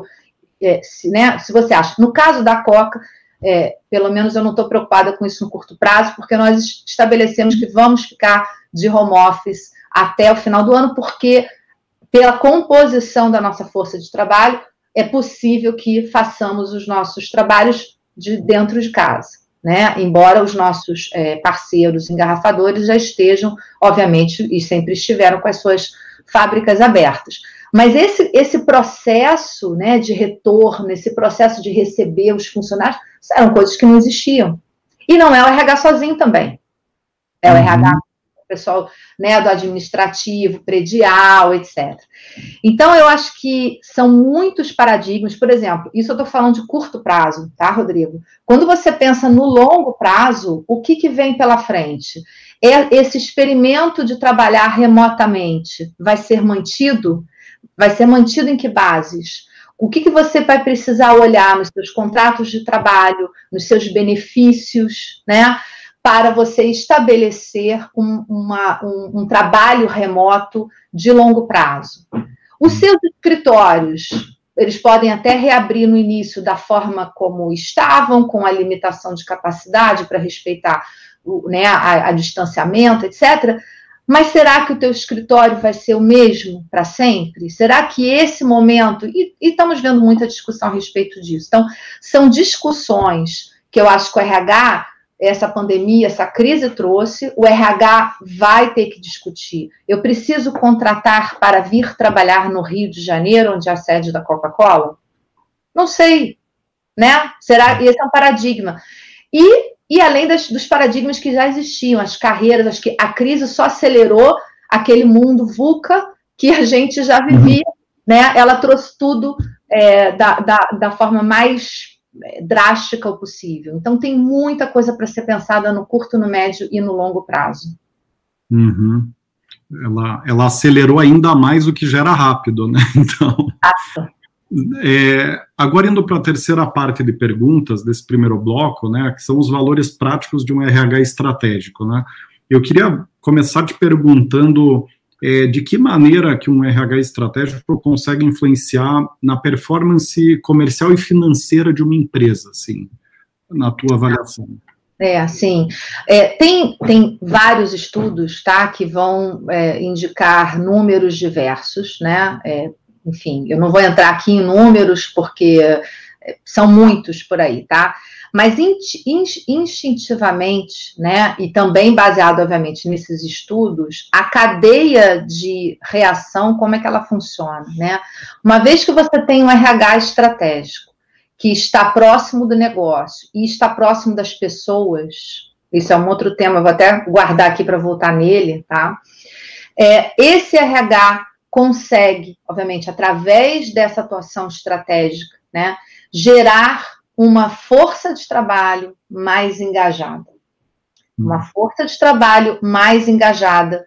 né? Se você acha. No caso da Coca, pelo menos eu não estou preocupada com isso no curto prazo, porque nós estabelecemos que vamos ficar de home office até o final do ano, porque pela composição da nossa força de trabalho, é possível que façamos os nossos trabalhos de dentro de casa, né? Embora os nossos parceiros engarrafadores já estejam, obviamente, e sempre estiveram com as suas fábricas abertas. Mas esse processo, né, de retorno, esse processo de receber os funcionários, eram coisas que não existiam. E não é o RH sozinho também. É o RH, o pessoal, né, do administrativo, predial, etc. Então, eu acho que são muitos paradigmas. Por exemplo, isso eu estou falando de curto prazo, tá, Rodrigo? Quando você pensa no longo prazo, o que vem pela frente? Esse experimento de trabalhar remotamente vai ser mantido? Vai ser mantido em que bases? O que você vai precisar olhar nos seus contratos de trabalho, nos seus benefícios, né, para você estabelecer um trabalho remoto de longo prazo? Os seus escritórios, eles podem até reabrir no início da forma como estavam, com a limitação de capacidade para respeitar a distanciamento, etc., mas será que o teu escritório vai ser o mesmo para sempre? Será que esse momento... E estamos vendo muita discussão a respeito disso. Então, são discussões que eu acho que o RH, essa pandemia, essa crise trouxe, o RH vai ter que discutir. Eu preciso contratar para vir trabalhar no Rio de Janeiro, onde é a sede da Coca-Cola? Não sei, né? Esse é um paradigma. E além dos paradigmas que já existiam, as carreiras, acho que a crise só acelerou aquele mundo VUCA que a gente já vivia, né? Ela trouxe tudo da forma mais drástica possível. Então, tem muita coisa para ser pensada no curto, no médio e no longo prazo. Uhum. Ela acelerou ainda mais o que já era rápido, né? Então... agora indo para a terceira parte de perguntas desse primeiro bloco, né, que são os valores práticos de um RH estratégico, né? Eu queria começar te perguntando de que maneira que um RH estratégico consegue influenciar na performance comercial e financeira de uma empresa, assim, na tua avaliação. Sim. Tem vários estudos, tá, que vão indicar números diversos, né? Enfim, eu não vou entrar aqui em números, porque são muitos por aí, tá? Mas instintivamente, né, e também baseado, obviamente, nesses estudos, a cadeia de reação, como é que ela funciona, né? Uma vez que você tem um RH estratégico, que está próximo do negócio e está próximo das pessoas, isso é um outro tema, eu vou até guardar aqui para voltar nele, tá? Esse RH consegue, obviamente, através dessa atuação estratégica, né, gerar uma força de trabalho mais engajada. Uma força de trabalho mais engajada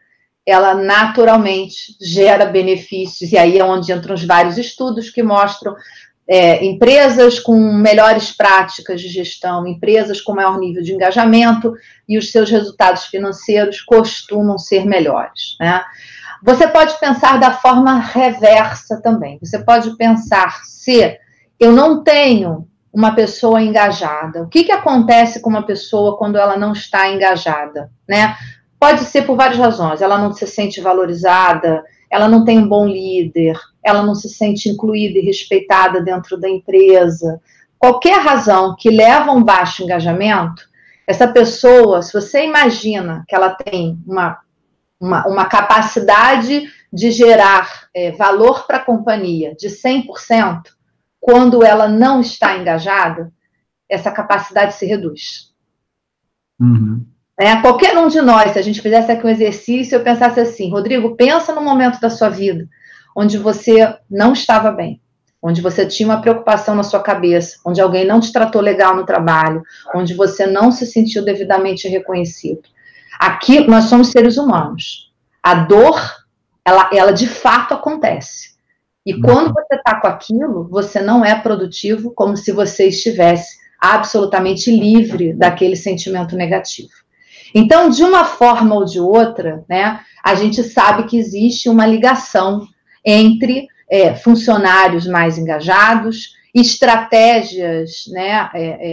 ela naturalmente gera benefícios, e aí é onde entram os vários estudos que mostram empresas com melhores práticas de gestão, empresas com maior nível de engajamento, e os seus resultados financeiros costumam ser melhores, né? Você pode pensar da forma reversa também. Você pode pensar, se eu não tenho uma pessoa engajada, o que acontece com uma pessoa quando ela não está engajada, né? Pode ser por várias razões. Ela não se sente valorizada, ela não tem um bom líder, ela não se sente incluída e respeitada dentro da empresa. Qualquer razão que leva a um baixo engajamento, essa pessoa, se você imagina que ela tem uma capacidade de gerar valor para a companhia de 100%, quando ela não está engajada, essa capacidade se reduz. Uhum. Qualquer um de nós, se a gente fizesse aqui um exercício, eu pensasse assim, Rodrigo, pensa no momento da sua vida onde você não estava bem, onde você tinha uma preocupação na sua cabeça, onde alguém não te tratou legal no trabalho, onde você não se sentiu devidamente reconhecido. Aqui, nós somos seres humanos. A dor, ela de fato acontece. E quando você está com aquilo, você não é produtivo, como se você estivesse absolutamente livre daquele sentimento negativo. Então, de uma forma ou de outra, né, a gente sabe que existe uma ligação entre funcionários mais engajados, estratégias, né,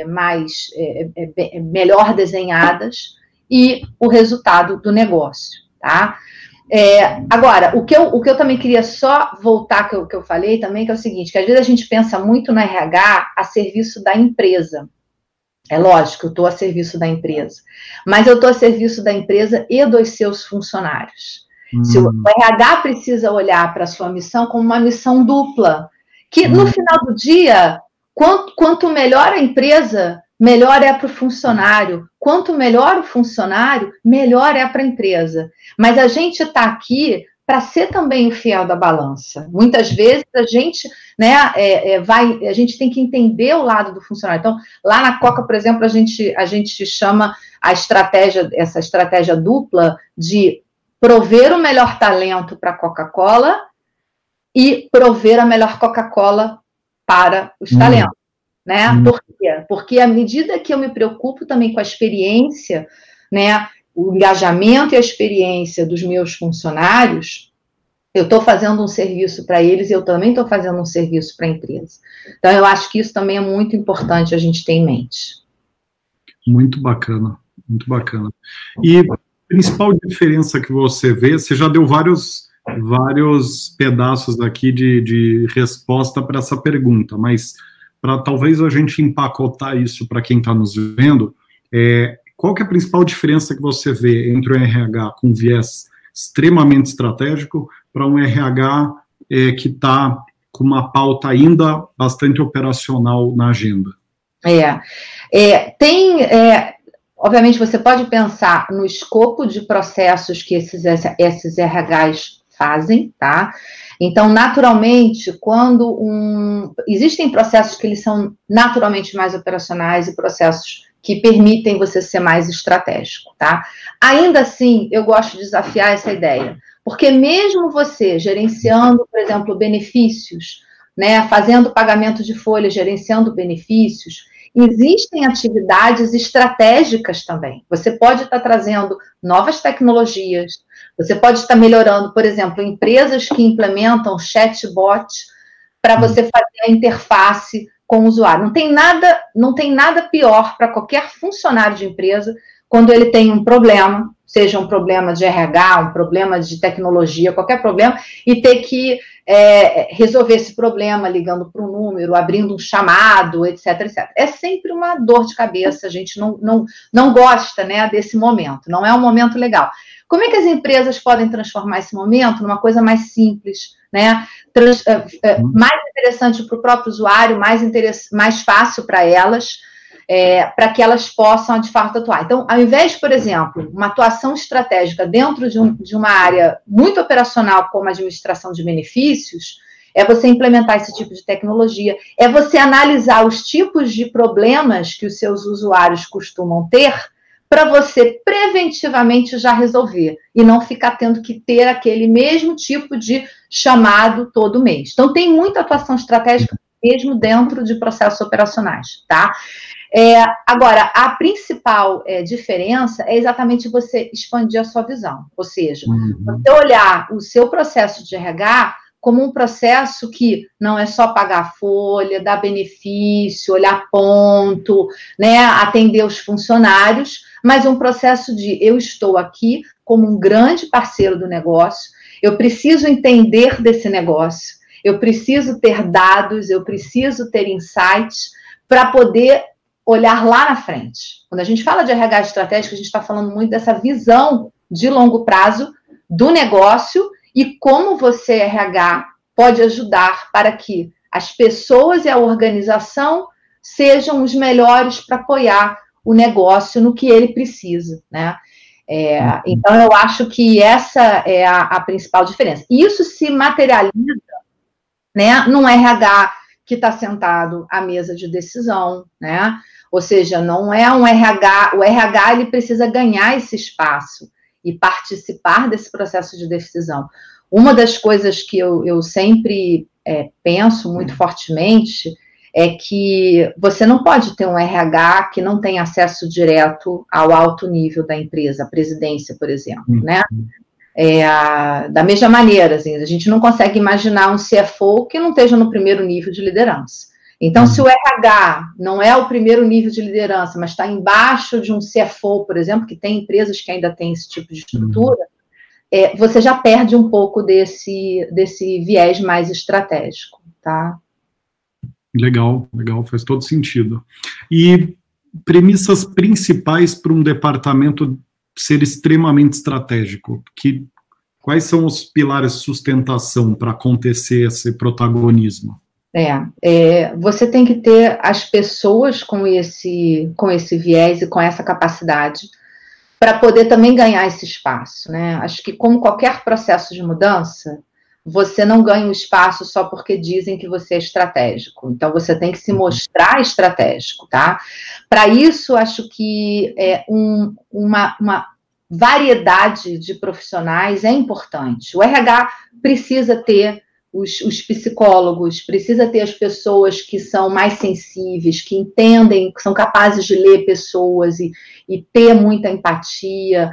melhor desenhadas e o resultado do negócio, tá? Agora, o que eu também queria só voltar, que eu falei também, que é o seguinte, que às vezes a gente pensa muito no RH a serviço da empresa. É lógico, eu estou a serviço da empresa, mas eu estou a serviço da empresa e dos seus funcionários. Se o RH precisa olhar para a sua missão como uma missão dupla, que no final do dia, quanto melhor a empresa, melhor é para o funcionário. Quanto melhor o funcionário, melhor é para a empresa. Mas a gente está aqui para ser também o fiel da balança. Muitas vezes a gente, né, a gente tem que entender o lado do funcionário. Então, lá na Coca, por exemplo, a gente chama essa estratégia dupla de prover o melhor talento para a Coca-Cola e prover a melhor Coca-Cola para os talentos. Né? Por quê? Porque à medida que eu me preocupo também com a experiência, né, o engajamento e a experiência dos meus funcionários, eu estou fazendo um serviço para eles e eu também estou fazendo um serviço para a empresa. Então, eu acho que isso também é muito importante a gente ter em mente. Muito bacana, muito bacana. E a principal diferença que você vê, você já deu vários pedaços aqui de resposta para essa pergunta, mas para talvez a gente empacotar isso para quem está nos vendo, qual que é a principal diferença que você vê entre um RH com viés extremamente estratégico para um RH que está com uma pauta ainda bastante operacional na agenda? Obviamente, você pode pensar no escopo de processos que esses RHs fazem, tá? Então, naturalmente, existem processos que eles são naturalmente mais operacionais e processos que permitem você ser mais estratégico, tá? Ainda assim, eu gosto de desafiar essa ideia, porque mesmo você gerenciando, por exemplo, benefícios, né, fazendo pagamento de folha, gerenciando benefícios, existem atividades estratégicas também. Você pode estar trazendo novas tecnologias, você pode estar melhorando, por exemplo, empresas que implementam chatbot para você fazer a interface com o usuário. Não tem nada pior para qualquer funcionário de empresa quando ele tem um problema, seja um problema de RH, um problema de tecnologia, qualquer problema, e ter que resolver esse problema ligando para um número, abrindo um chamado, etc, etc. É sempre uma dor de cabeça, a gente não gosta, né, desse momento, não é um momento legal. Como é que as empresas podem transformar esse momento numa coisa mais simples, né? Mais interessante para o próprio usuário, mais fácil para elas, para que elas possam, de fato, atuar. Então, ao invés, por exemplo, uma atuação estratégica dentro de uma área muito operacional, como a administração de benefícios, é você implementar esse tipo de tecnologia, é você analisar os tipos de problemas que os seus usuários costumam ter, para você preventivamente já resolver e não ficar tendo que ter aquele mesmo tipo de chamado todo mês. Então, tem muita atuação estratégica mesmo dentro de processos operacionais, tá? Agora, a principal diferença é exatamente você expandir a sua visão, ou seja, você olhar o seu processo de RH como um processo que não é só pagar folha, dar benefício, olhar ponto, né, atender os funcionários, mas um processo de eu estou aqui como um grande parceiro do negócio, eu preciso entender desse negócio, eu preciso ter dados, eu preciso ter insights para poder olhar lá na frente. Quando a gente fala de RH estratégico, a gente está falando muito dessa visão de longo prazo do negócio e como você, RH, pode ajudar para que as pessoas e a organização sejam os melhores para apoiar o negócio no que ele precisa, né? Então, eu acho que essa é a principal diferença. Isso se materializa, né, num RH que está sentado à mesa de decisão, né? Ou seja, não é um RH, o RH ele precisa ganhar esse espaço e participar desse processo de decisão. Uma das coisas que eu sempre penso muito fortemente é que você não pode ter um RH que não tem acesso direto ao alto nível da empresa, a presidência, por exemplo, né? Da mesma maneira, assim, a gente não consegue imaginar um CFO que não esteja no primeiro nível de liderança. Então, se o RH não é o primeiro nível de liderança, mas está embaixo de um CFO, por exemplo, que tem empresas que ainda têm esse tipo de estrutura, você já perde um pouco desse viés mais estratégico, tá? Legal, faz todo sentido. E premissas principais para um departamento ser extremamente estratégico? Quais são os pilares de sustentação para acontecer esse protagonismo? Você tem que ter as pessoas com esse viés e com essa capacidade para poder também ganhar esse espaço, né? Acho que, como qualquer processo de mudança, você não ganha o espaço só porque dizem que você é estratégico. Então, você tem que se mostrar estratégico, tá? Para isso, acho que uma variedade de profissionais é importante. O RH precisa ter os psicólogos, precisa ter as pessoas que são mais sensíveis, que entendem, que são capazes de ler pessoas e ter muita empatia,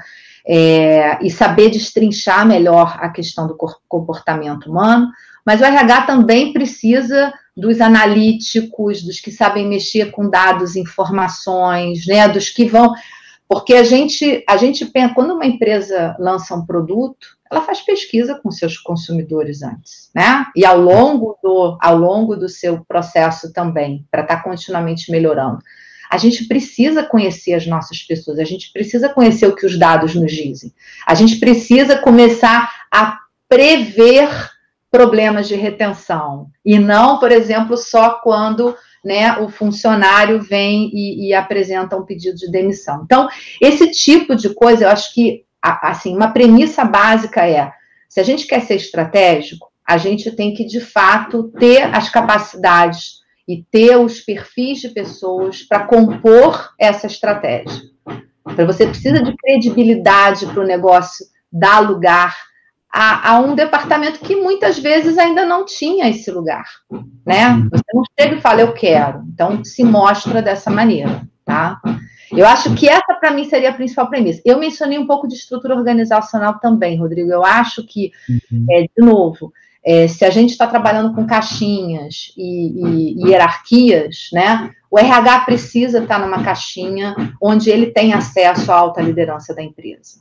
e saber destrinchar melhor a questão do comportamento humano, mas o RH também precisa dos analíticos, dos que sabem mexer com dados, informações, né, dos que vão... Porque a gente pensa, quando uma empresa lança um produto, ela faz pesquisa com seus consumidores antes, né? E ao longo do seu processo também, para estar continuamente melhorando. A gente precisa conhecer as nossas pessoas, a gente precisa conhecer o que os dados nos dizem. A gente precisa começar a prever problemas de retenção. E não, por exemplo, só quando... né, o funcionário vem e apresenta um pedido de demissão. Então, esse tipo de coisa, eu acho que, assim, uma premissa básica se a gente quer ser estratégico, a gente tem que, de fato, ter as capacidades e ter os perfis de pessoas para compor essa estratégia. Então, você precisa de credibilidade para o negócio dar lugar a um departamento que muitas vezes ainda não tinha esse lugar, né? Você não chega e fala, eu quero. Então, se mostra dessa maneira, tá? Eu acho que essa, para mim, seria a principal premissa. Eu mencionei um pouco de estrutura organizacional também, Rodrigo. Eu acho que, de novo, se a gente está trabalhando com caixinhas e hierarquias, né? O RH precisa estar numa caixinha onde ele tem acesso à alta liderança da empresa.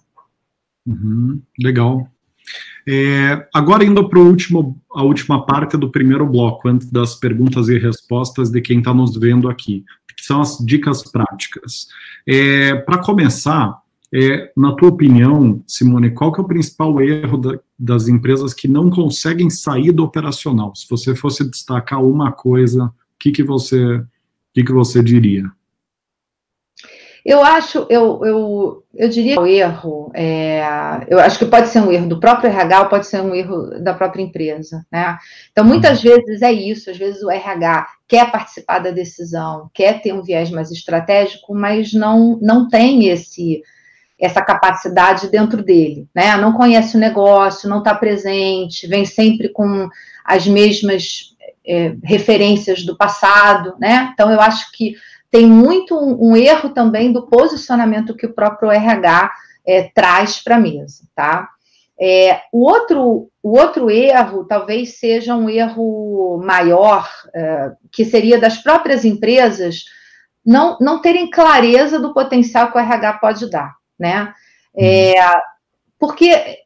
Legal. Agora, indo para a última parte do primeiro bloco, antes das perguntas e respostas de quem está nos vendo aqui, que são as dicas práticas. Para começar, na tua opinião, Simone, qual que é o principal erro das empresas que não conseguem sair do operacional? Se você fosse destacar uma coisa, o que você diria? Eu diria que o erro, eu acho que pode ser um erro do próprio RH ou pode ser um erro da própria empresa, né? Então, muitas vezes é isso, às vezes o RH quer participar da decisão, quer ter um viés mais estratégico, mas não tem essa capacidade dentro dele, né? Não conhece o negócio, não está presente, vem sempre com as mesmas referências do passado, né? Então, eu acho que tem muito um erro também do posicionamento que o próprio RH traz para a mesa, tá? O outro erro talvez seja um erro maior, que seria das próprias empresas não terem clareza do potencial que o RH pode dar, né? Porque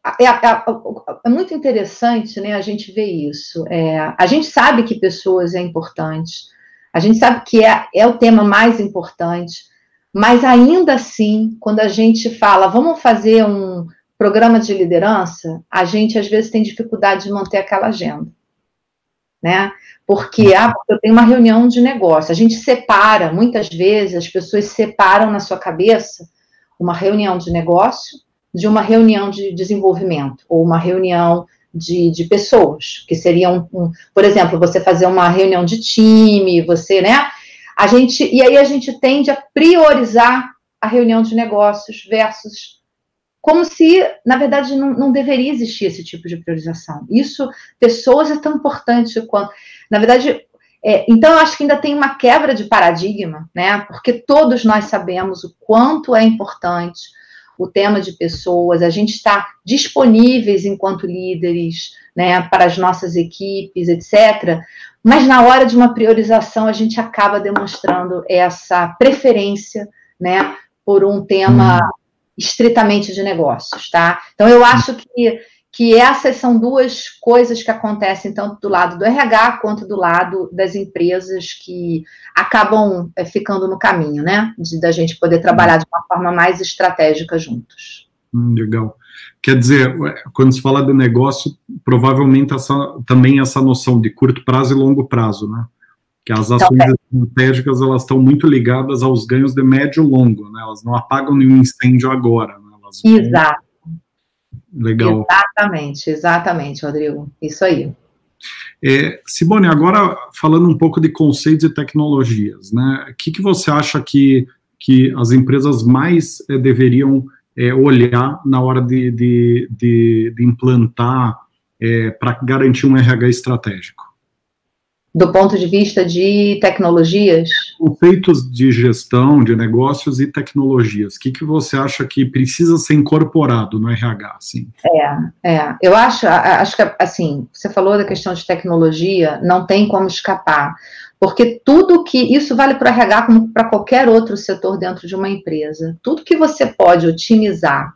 é muito interessante, né, a gente ver isso. A gente sabe que pessoas é importante, a gente sabe que é o tema mais importante, mas ainda assim, quando a gente fala, vamos fazer um programa de liderança, a gente às vezes tem dificuldade de manter aquela agenda, né? Porque eu tenho uma reunião de negócio, a gente separa, muitas vezes as pessoas separam na sua cabeça uma reunião de negócio de uma reunião de desenvolvimento, ou uma reunião de pessoas, que seriam, por exemplo, você fazer uma reunião de time, você, né? E aí a gente tende a priorizar a reunião de negócios versus, como se, na verdade, não deveria existir esse tipo de priorização. Pessoas é tão importante quanto, na verdade, então eu acho que ainda tem uma quebra de paradigma, né? Porque todos nós sabemos o quanto é importante o tema de pessoas, a gente está disponíveis enquanto líderes, né, para as nossas equipes, etc. Mas na hora de uma priorização, a gente acaba demonstrando essa preferência, né, por um tema estritamente de negócios, tá? Então, eu acho que essas são duas coisas que acontecem tanto do lado do RH quanto do lado das empresas que acabam ficando no caminho, né? Da gente poder trabalhar de uma forma mais estratégica juntos. Legal. Quer dizer, quando se fala de negócio, provavelmente também essa noção de curto prazo e longo prazo, né? Que as ações estratégicas, elas estão muito ligadas aos ganhos de médio e longo, né? Elas não apagam nenhum incêndio agora, né? Exato. Legal. Exatamente, Rodrigo. Isso aí. Simone, agora falando um pouco de conceitos e tecnologias, né? O que você acha que as empresas mais deveriam olhar na hora de implantar para garantir um RH estratégico? Do ponto de vista de tecnologias? Conceitos de gestão, de negócios e tecnologias. O que você acha que precisa ser incorporado no RH? Assim? Eu acho que, assim, você falou da questão de tecnologia, não tem como escapar, porque tudo que, isso vale para o RH como para qualquer outro setor dentro de uma empresa, tudo que você pode otimizar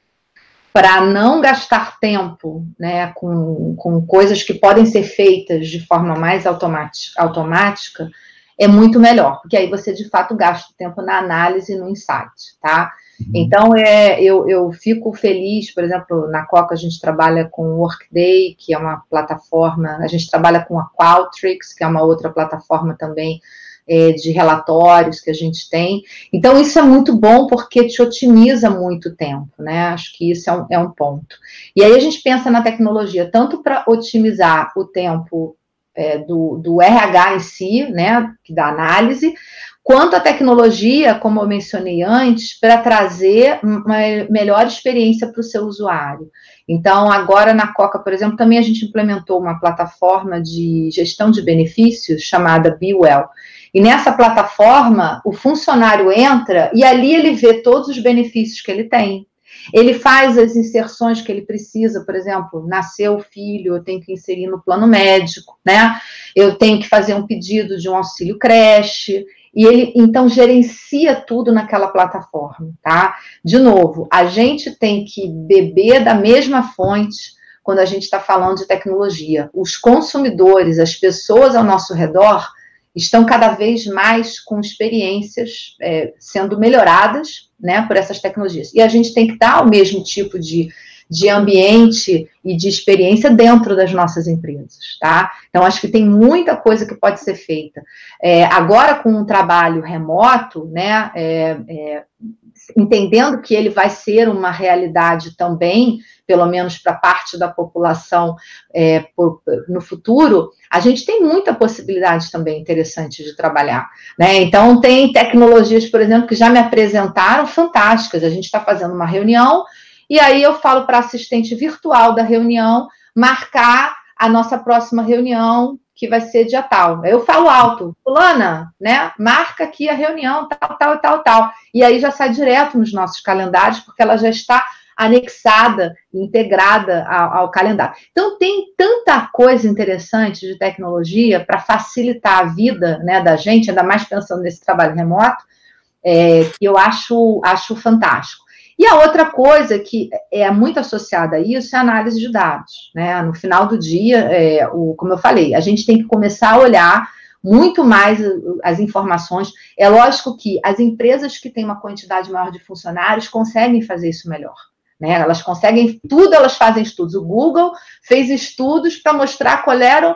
para não gastar tempo, né, com coisas que podem ser feitas de forma mais automática, é muito melhor, porque aí você, de fato, gasta tempo na análise e no insight, tá? Então, eu fico feliz, por exemplo, na Coca a gente trabalha com o Workday, que é uma plataforma, a gente trabalha com a Qualtrics, que é uma outra plataforma também de relatórios que a gente tem. Então, isso é muito bom porque te otimiza muito o tempo, né? Acho que isso é um ponto. E aí a gente pensa na tecnologia, tanto para otimizar o tempo do RH em si, né, da análise, quanto a tecnologia, como eu mencionei antes, para trazer uma melhor experiência para o seu usuário. Então, agora na Coca, por exemplo, também a gente implementou uma plataforma de gestão de benefícios chamada BeWell. E nessa plataforma, o funcionário entra e ali ele vê todos os benefícios que ele tem. Ele faz as inserções que ele precisa, por exemplo, nasceu o filho, eu tenho que inserir no plano médico, né? Eu tenho que fazer um pedido de um auxílio creche, e ele, então, gerencia tudo naquela plataforma, tá? De novo, a gente tem que beber da mesma fonte quando a gente está falando de tecnologia. Os consumidores, as pessoas ao nosso redor, estão cada vez mais com experiências sendo melhoradas, né, por essas tecnologias. E a gente tem que dar o mesmo tipo de de ambiente e de experiência dentro das nossas empresas, tá? Então, acho que tem muita coisa que pode ser feita. Agora, com um trabalho remoto, né, entendendo que ele vai ser uma realidade também, pelo menos para parte da população no futuro, a gente tem muita possibilidade também interessante de trabalhar, né? Então, tem tecnologias, por exemplo, que já me apresentaram fantásticas. A gente está fazendo uma reunião e aí eu falo para a assistente virtual da reunião marcar a nossa próxima reunião, que vai ser dia tal. Eu falo alto, fulana, né? Marca aqui a reunião, tal. E aí já sai direto nos nossos calendários, porque ela já está anexada, integrada ao calendário. Então, tem tanta coisa interessante de tecnologia para facilitar a vida, né, da gente, ainda mais pensando nesse trabalho remoto, que eu acho fantástico. E a outra coisa que é muito associada a isso é a análise de dados, né? No final do dia, como eu falei, a gente tem que começar a olhar muito mais as informações. É lógico que as empresas que têm uma quantidade maior de funcionários conseguem fazer isso melhor, né? Elas conseguem tudo, elas fazem estudos. O Google fez estudos para mostrar quais eram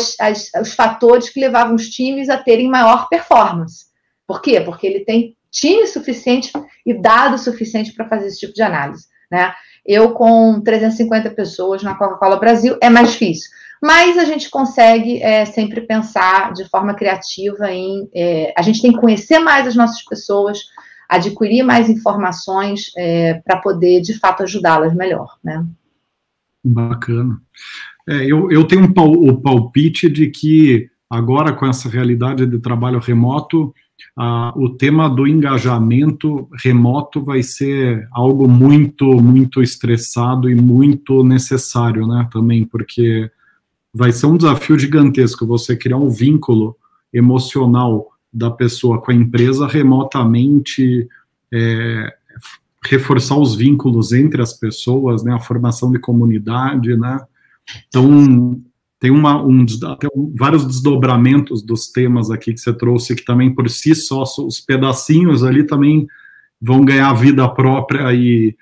os fatores que levavam os times a terem maior performance. Por quê? Porque ele tem time suficiente e dado suficiente para fazer esse tipo de análise, né? Eu, com 350 pessoas na Coca-Cola Brasil, é mais difícil. Mas a gente consegue sempre pensar de forma criativa a gente tem que conhecer mais as nossas pessoas, adquirir mais informações para poder, de fato, ajudá-las melhor, né? Bacana. Eu tenho o palpite de que agora, com essa realidade de trabalho remoto, o tema do engajamento remoto vai ser algo muito, muito estressado e muito necessário, né, também, porque vai ser um desafio gigantesco você criar um vínculo emocional da pessoa com a empresa remotamente, reforçar os vínculos entre as pessoas, né, a formação de comunidade, né, então tem até vários desdobramentos dos temas aqui que você trouxe, que também por si só, os pedacinhos ali também vão ganhar vida própria e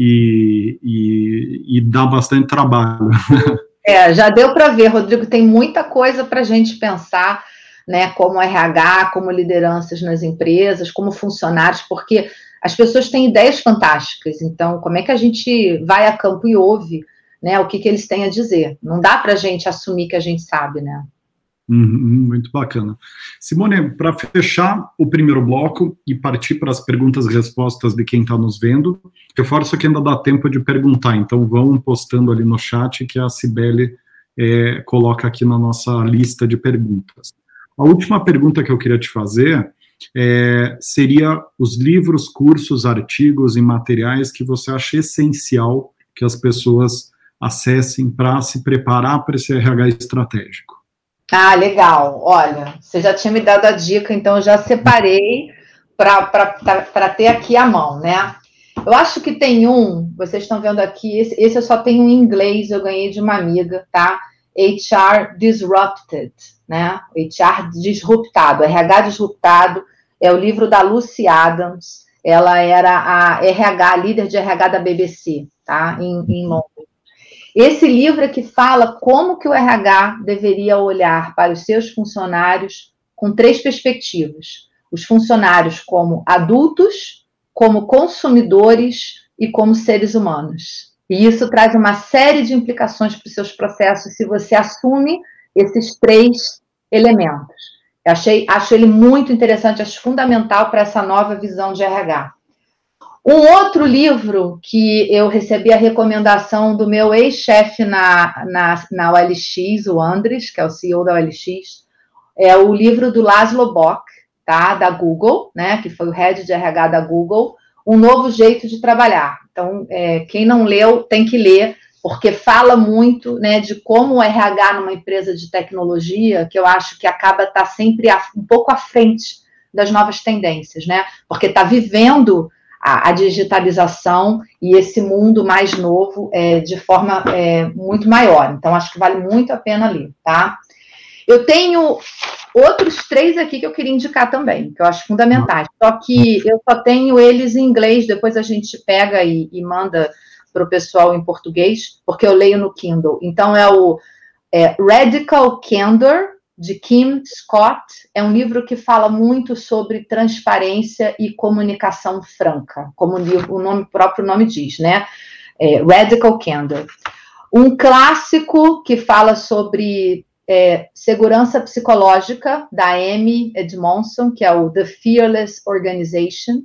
dá bastante trabalho. Já deu para ver, Rodrigo, tem muita coisa para a gente pensar, né, como RH, como lideranças nas empresas, como funcionários, porque as pessoas têm ideias fantásticas, então como é que a gente vai a campo e ouve, né, o que eles têm a dizer? Não dá para a gente assumir que a gente sabe, né? Muito bacana. Simone, para fechar o primeiro bloco e partir para as perguntas e respostas de quem está nos vendo, reforço que ainda dá tempo de perguntar, então vão postando ali no chat que a Cibele coloca aqui na nossa lista de perguntas. A última pergunta que eu queria te fazer seria os livros, cursos, artigos e materiais que você acha essencial que as pessoas acessem para se preparar para esse RH estratégico. Ah, legal. Olha, você já tinha me dado a dica, então eu já separei para ter aqui à mão, né? Eu acho que tem vocês estão vendo aqui, esse eu só tenho em inglês, eu ganhei de uma amiga, tá? HR Disrupted, né? HR Disruptado, RH Disruptado, é o livro da Lucy Adams, ela era a líder de RH da BBC, tá? Em Londres. Esse livro é que fala como que o RH deveria olhar para os seus funcionários com 3 perspectivas. Os funcionários como adultos, como consumidores e como seres humanos. E isso traz uma série de implicações para os seus processos se você assume esses 3 elementos. Acho ele muito interessante, acho fundamental para essa nova visão de RH. Um outro livro que eu recebi a recomendação do meu ex-chefe na OLX, o Andres, que é o CEO da OLX, é o livro do Laszlo Bock, tá, da Google, né, que foi o head de RH da Google, Um Novo Jeito de Trabalhar. Então, quem não leu tem que ler, porque fala muito, né, de como o RH numa empresa de tecnologia, que eu acho que acaba estar sempre um pouco à frente das novas tendências, né, porque está vivendo a digitalização e esse mundo mais novo de forma muito maior. Então, acho que vale muito a pena ler, tá? Eu tenho outros 3 aqui que eu queria indicar também, que eu acho fundamentais. Só que eu só tenho eles em inglês, depois a gente pega e manda para o pessoal em português, porque eu leio no Kindle. Então, é o Radical Candor, de Kim Scott. É um livro que fala muito sobre transparência e comunicação franca, como o próprio nome diz, né? Radical Candor. Um clássico que fala sobre segurança psicológica, da Amy Edmondson, que é o The Fearless Organization.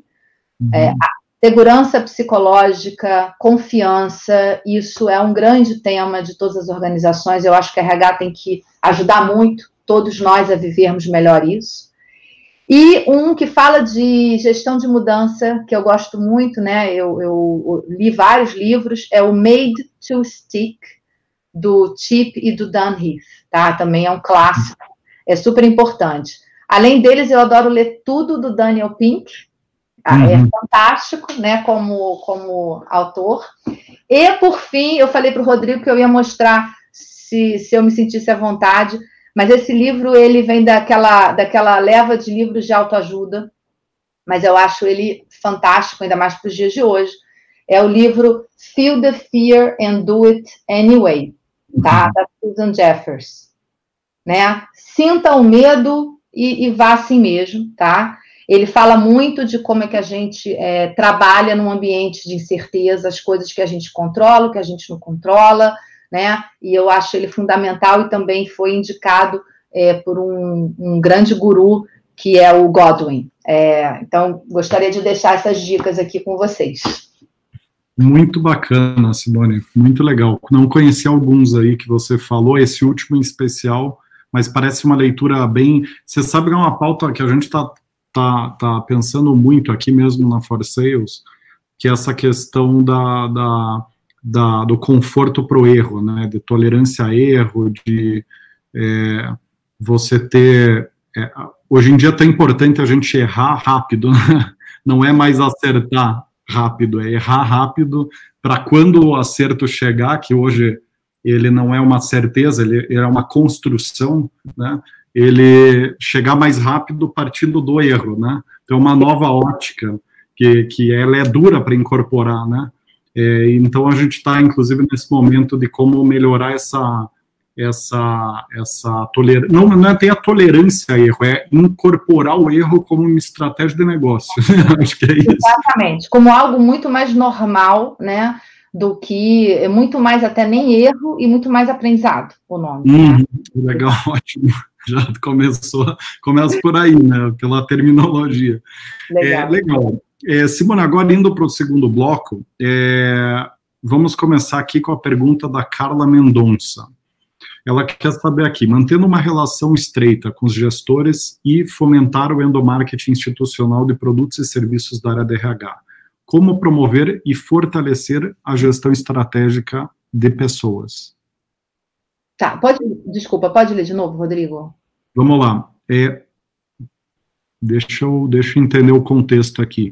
Segurança psicológica, confiança, isso é um grande tema de todas as organizações. Eu acho que a RH tem que ajudar muito todos nós a vivermos melhor isso. E um que fala de gestão de mudança, que eu gosto muito, né? Eu li vários livros, é o Made to Stick, do Chip e do Dan Heath, tá? Também é um clássico, é super importante. Além deles, eu adoro ler tudo do Daniel Pink, é fantástico, né, como autor. E, por fim, eu falei para o Rodrigo que eu ia mostrar, se eu me sentisse à vontade, mas esse livro, ele vem daquela leva de livros de autoajuda, mas eu acho ele fantástico, ainda mais para os dias de hoje. É o livro Feel the Fear and Do It Anyway, tá? Da Susan Jeffers, né? Sinta o medo e vá assim mesmo, tá? Ele fala muito de como é que a gente trabalha num ambiente de incerteza, as coisas que a gente controla, o que a gente não controla, né? E eu acho ele fundamental e também foi indicado por um grande guru, que é o Godwin. Então, gostaria de deixar essas dicas aqui com vocês. Muito bacana, Simone, muito legal. Não conheci alguns aí que você falou, esse último em especial, mas parece uma leitura bem... Você sabe que é uma pauta que a gente está pensando muito aqui mesmo na For Sales, que é essa questão do conforto para o erro, né, de tolerância a erro, de você ter... hoje em dia é tão importante a gente errar rápido, né? Não é mais acertar rápido, é errar rápido para quando o acerto chegar, que hoje ele não é uma certeza, ele é uma construção, né? Ele chegar mais rápido partindo do erro, né? Então, uma nova ótica, que ela é dura para incorporar, né? Então, a gente está, inclusive, nesse momento de como melhorar essa tolerância, não é ter a tolerância a erro, é incorporar o erro como uma estratégia de negócio. Acho que é isso. Exatamente, como algo muito mais normal, né? Do que, muito mais até nem erro e muito mais aprendizado, o nome. Né? Legal, ótimo. Já começa por aí, né, pela terminologia. Legal. Simone, agora indo para o segundo bloco, vamos começar aqui com a pergunta da Carla Mendonça. Ela quer saber aqui, mantendo uma relação estreita com os gestores e fomentar o endomarketing institucional de produtos e serviços da área de RH, como promover e fortalecer a gestão estratégica de pessoas? Tá, pode ler de novo, Rodrigo? Vamos lá. Deixa eu entender o contexto aqui.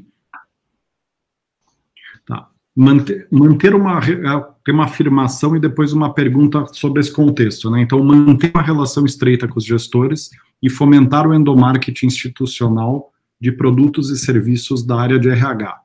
Tá. Manter tem uma afirmação e depois uma pergunta sobre esse contexto, né? Então, manter uma relação estreita com os gestores e fomentar o endomarketing institucional de produtos e serviços da área de RH.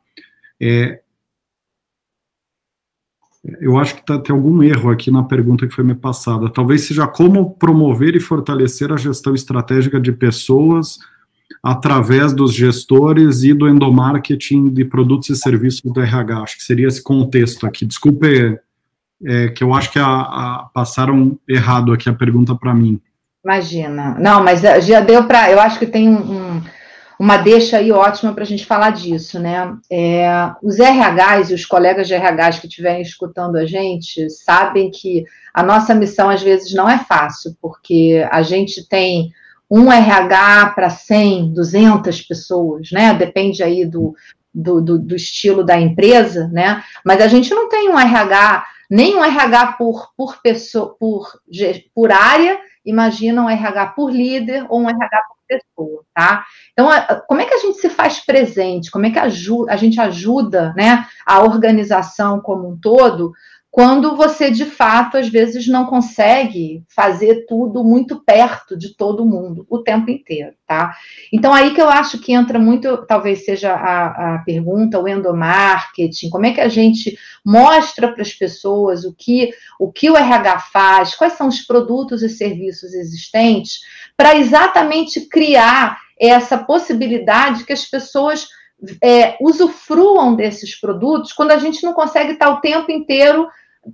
Eu acho que tem algum erro aqui na pergunta que foi me passada. Talvez seja como promover e fortalecer a gestão estratégica de pessoas através dos gestores e do endomarketing de produtos e serviços do RH. Acho que seria esse contexto aqui. Desculpe, que eu acho que passaram errado aqui a pergunta para mim. Imagina. Não, mas já deu para... Eu acho que tem uma deixa aí ótima para a gente falar disso, né? Os RHs e os colegas de RHs que estiverem escutando a gente sabem que a nossa missão, às vezes, não é fácil, porque a gente tem um RH para 100, 200 pessoas, né? Depende aí do estilo da empresa, né? Mas a gente não tem um RH, nem um RH por pessoa, por área, imagina um RH por líder ou um RH por pessoa, tá? Então, como é que a gente se faz presente? Como é que a gente ajuda, né, a organização como um todo quando você, de fato, às vezes não consegue fazer tudo muito perto de todo mundo o tempo inteiro, tá? Então, aí que eu acho que entra muito, talvez seja a pergunta, o endomarketing, como é que a gente mostra para as pessoas o que o RH faz, quais são os produtos e serviços existentes, para exatamente criar essa possibilidade que as pessoas usufruam desses produtos quando a gente não consegue estar o tempo inteiro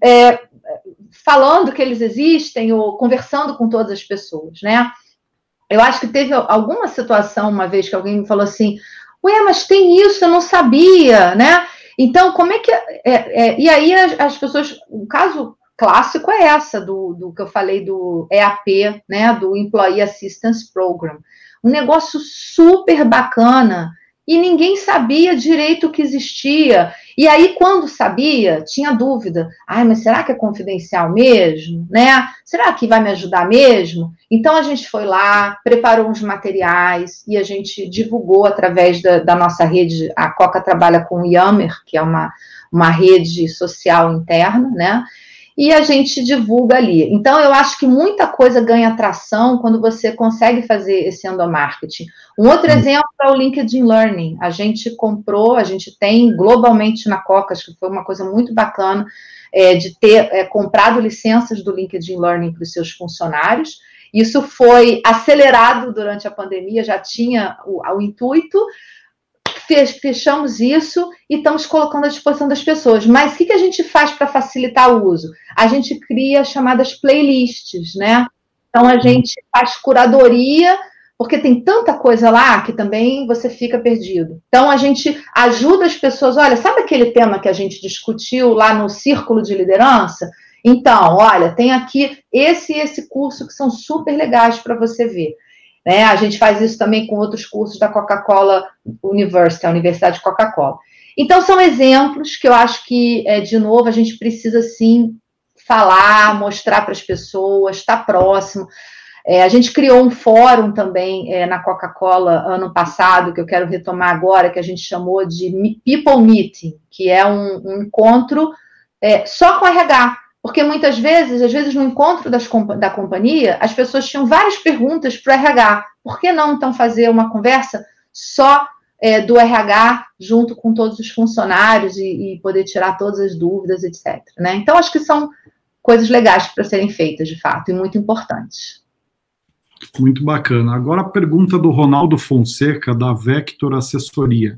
falando que eles existem ou conversando com todas as pessoas, né? Eu acho que teve alguma situação uma vez que alguém me falou assim, ué, mas tem isso, eu não sabia, né? Então, como é que... e aí as pessoas... O caso clássico é essa, do que eu falei do EAP, né? Do Employee Assistance Program. Um negócio super bacana, e ninguém sabia direito o que existia. E aí, quando sabia, tinha dúvida. Ai, mas será que é confidencial mesmo? Né? Será que vai me ajudar mesmo? Então, a gente foi lá, preparou uns materiais e a gente divulgou através da nossa rede. A Coca trabalha com o Yammer, que é uma rede social interna, né? E a gente divulga ali. Então, eu acho que muita coisa ganha atração quando você consegue fazer esse endomarketing. Um outro exemplo é o LinkedIn Learning. A gente comprou, a gente tem globalmente na Coca, acho que foi uma coisa muito bacana, de ter comprado licenças do LinkedIn Learning para os seus funcionários. Isso foi acelerado durante a pandemia, já tinha o intuito. Fechamos isso e estamos colocando à disposição das pessoas. Mas o que a gente faz para facilitar o uso? A gente cria chamadas playlists, né? Então, a gente faz curadoria, porque tem tanta coisa lá que também você fica perdido. Então, a gente ajuda as pessoas. Olha, sabe aquele tema que a gente discutiu lá no Círculo de Liderança? Então, olha, tem aqui esse e esse curso que são super legais para você ver. Né? A gente faz isso também com outros cursos da Coca-Cola University, a Universidade Coca-Cola. Então, são exemplos que eu acho que, de novo, a gente precisa, sim, falar, mostrar para as pessoas, estar próximo. A gente criou um fórum também na Coca-Cola ano passado, que eu quero retomar agora, que a gente chamou de People Meeting, que é um encontro só com RH. Porque muitas vezes, às vezes no encontro da companhia, as pessoas tinham várias perguntas para o RH. Por que não, então, fazer uma conversa só do RH junto com todos os funcionários e poder tirar todas as dúvidas, etc. Né? Então, acho que são coisas legais para serem feitas, de fato, e muito importantes. Muito bacana. Agora a pergunta do Ronaldo Fonseca, da Vector Assessoria.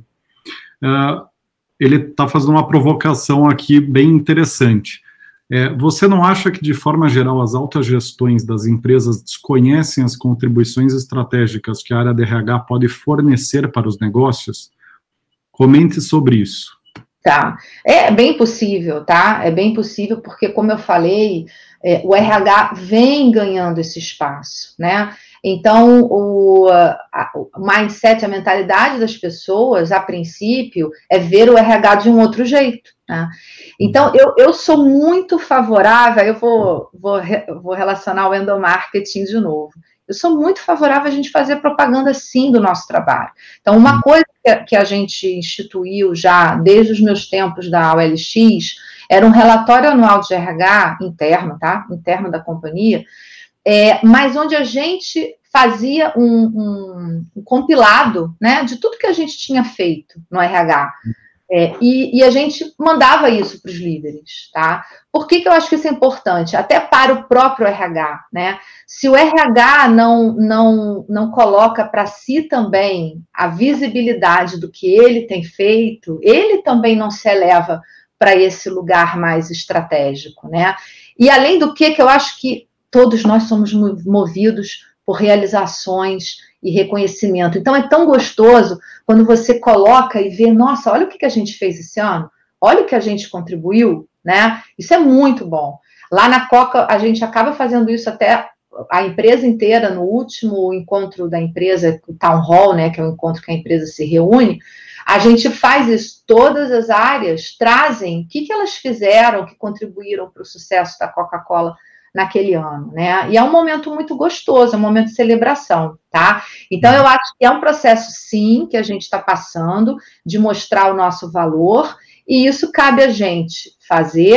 Ele está fazendo uma provocação aqui bem interessante. Você não acha que, de forma geral, as altas gestões das empresas desconhecem as contribuições estratégicas que a área de RH pode fornecer para os negócios? Comente sobre isso. Tá, é bem possível, tá? É bem possível porque, como eu falei, o RH vem ganhando esse espaço, né? Então, o mindset, a mentalidade das pessoas, a princípio, é ver o RH de um outro jeito, né? Então, eu sou muito favorável, eu vou relacionar o endomarketing de novo. Eu sou muito favorável a gente fazer propaganda, sim, do nosso trabalho. Então, uma coisa que a gente instituiu já desde os meus tempos da OLX era um relatório anual de RH interno, tá? Interno da companhia, mas onde a gente fazia um compilado, né, de tudo que a gente tinha feito no RH. E a gente mandava isso para os líderes, tá? Por que eu acho que isso é importante? Até para o próprio RH, né? Se o RH não coloca para si também a visibilidade do que ele tem feito, ele também não se eleva para esse lugar mais estratégico, né? E além do que eu acho que todos nós somos movidos por realizações e reconhecimento. Então, é tão gostoso quando você coloca e vê, nossa, olha o que a gente fez esse ano, olha o que a gente contribuiu, né? Isso é muito bom. Lá na Coca, a gente acaba fazendo isso até a empresa inteira, no último encontro da empresa, o Town Hall, né, que é o encontro que a empresa se reúne, a gente faz isso, todas as áreas trazem o que elas fizeram, que contribuíram para o sucesso da Coca-Cola naquele ano, né? E é um momento muito gostoso, é um momento de celebração, tá? Então, eu acho que é um processo, sim, que a gente está passando, de mostrar o nosso valor, e isso cabe a gente fazer,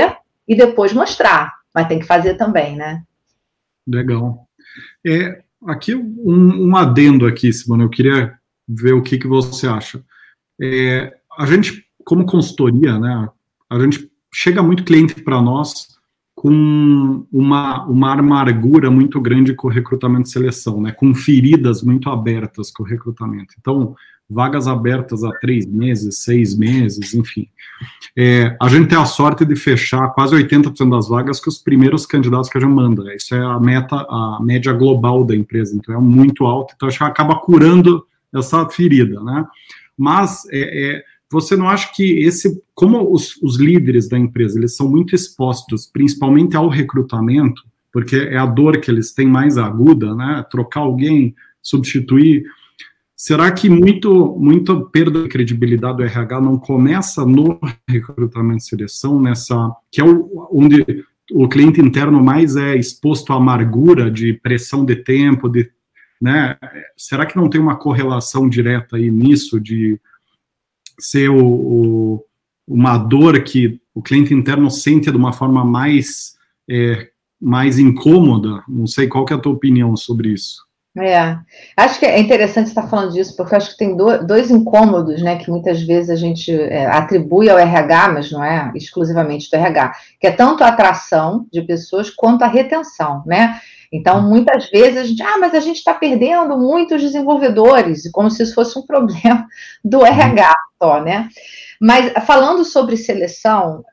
e depois mostrar, mas tem que fazer também, né? Legal. Aqui um adendo aqui, Simone, eu queria ver o que você acha. A gente, como consultoria, né, a gente chega muito cliente para nós com uma amargura muito grande com o recrutamento e seleção, né, com feridas muito abertas com o recrutamento. Então, vagas abertas há 3 meses, 6 meses, enfim. A gente tem a sorte de fechar quase 80% das vagas com os primeiros candidatos que a gente manda. Isso é a média global da empresa, então é muito alto, então a gente acaba curando essa ferida, né? Mas você não acha que como os líderes da empresa, eles são muito expostos, principalmente ao recrutamento, porque é a dor que eles têm mais aguda, né? Trocar alguém, substituir. Será que muita perda de credibilidade do RH não começa no recrutamento e seleção, que é onde o cliente interno mais é exposto à amargura de pressão de tempo, né? Será que não tem uma correlação direta aí nisso, de ser uma dor que o cliente interno sente de uma forma mais incômoda? Não sei, qual que é a tua opinião sobre isso? Acho que é interessante você estar falando disso, porque eu acho que tem dois incômodos, né, que muitas vezes a gente atribui ao RH, mas não é exclusivamente do RH, que é tanto a atração de pessoas quanto a retenção, né? Então, muitas vezes a gente, mas a gente está perdendo muitos desenvolvedores, como se isso fosse um problema do RH só, né? Mas, falando sobre seleção,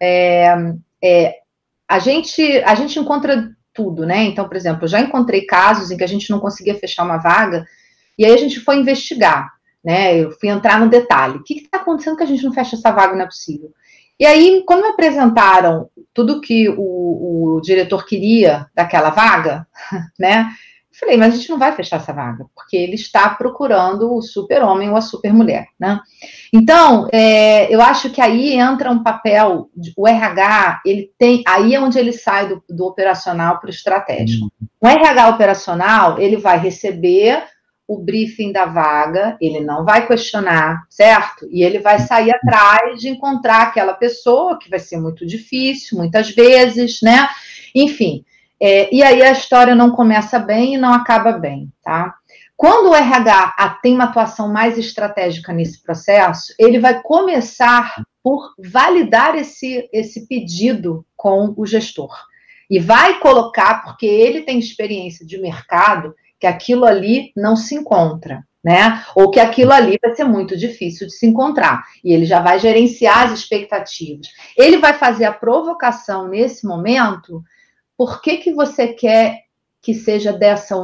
a gente encontra tudo, né? Então, por exemplo, eu já encontrei casos em que a gente não conseguia fechar uma vaga, e aí a gente foi investigar, né? Eu fui entrar no detalhe. O que está acontecendo que a gente não fecha essa vaga? Não é possível. E aí, quando me apresentaram tudo que o diretor queria daquela vaga, né? Eu falei, mas a gente não vai fechar essa vaga, porque ele está procurando o super-homem ou a super-mulher, né? Então, eu acho que aí entra um papel, o RH, aí é onde ele sai do operacional para o estratégico. O RH operacional, ele vai receber o briefing da vaga, ele não vai questionar, certo? E ele vai sair atrás de encontrar aquela pessoa, que vai ser muito difícil, muitas vezes, né? Enfim, e aí a história não começa bem e não acaba bem, tá? Quando o RH tem uma atuação mais estratégica nesse processo, ele vai começar por validar esse pedido com o gestor. E vai colocar, porque ele tem experiência de mercado, que aquilo ali não se encontra, né? Ou que aquilo ali vai ser muito difícil de se encontrar. E ele já vai gerenciar as expectativas. Ele vai fazer a provocação nesse momento. Por que você quer que seja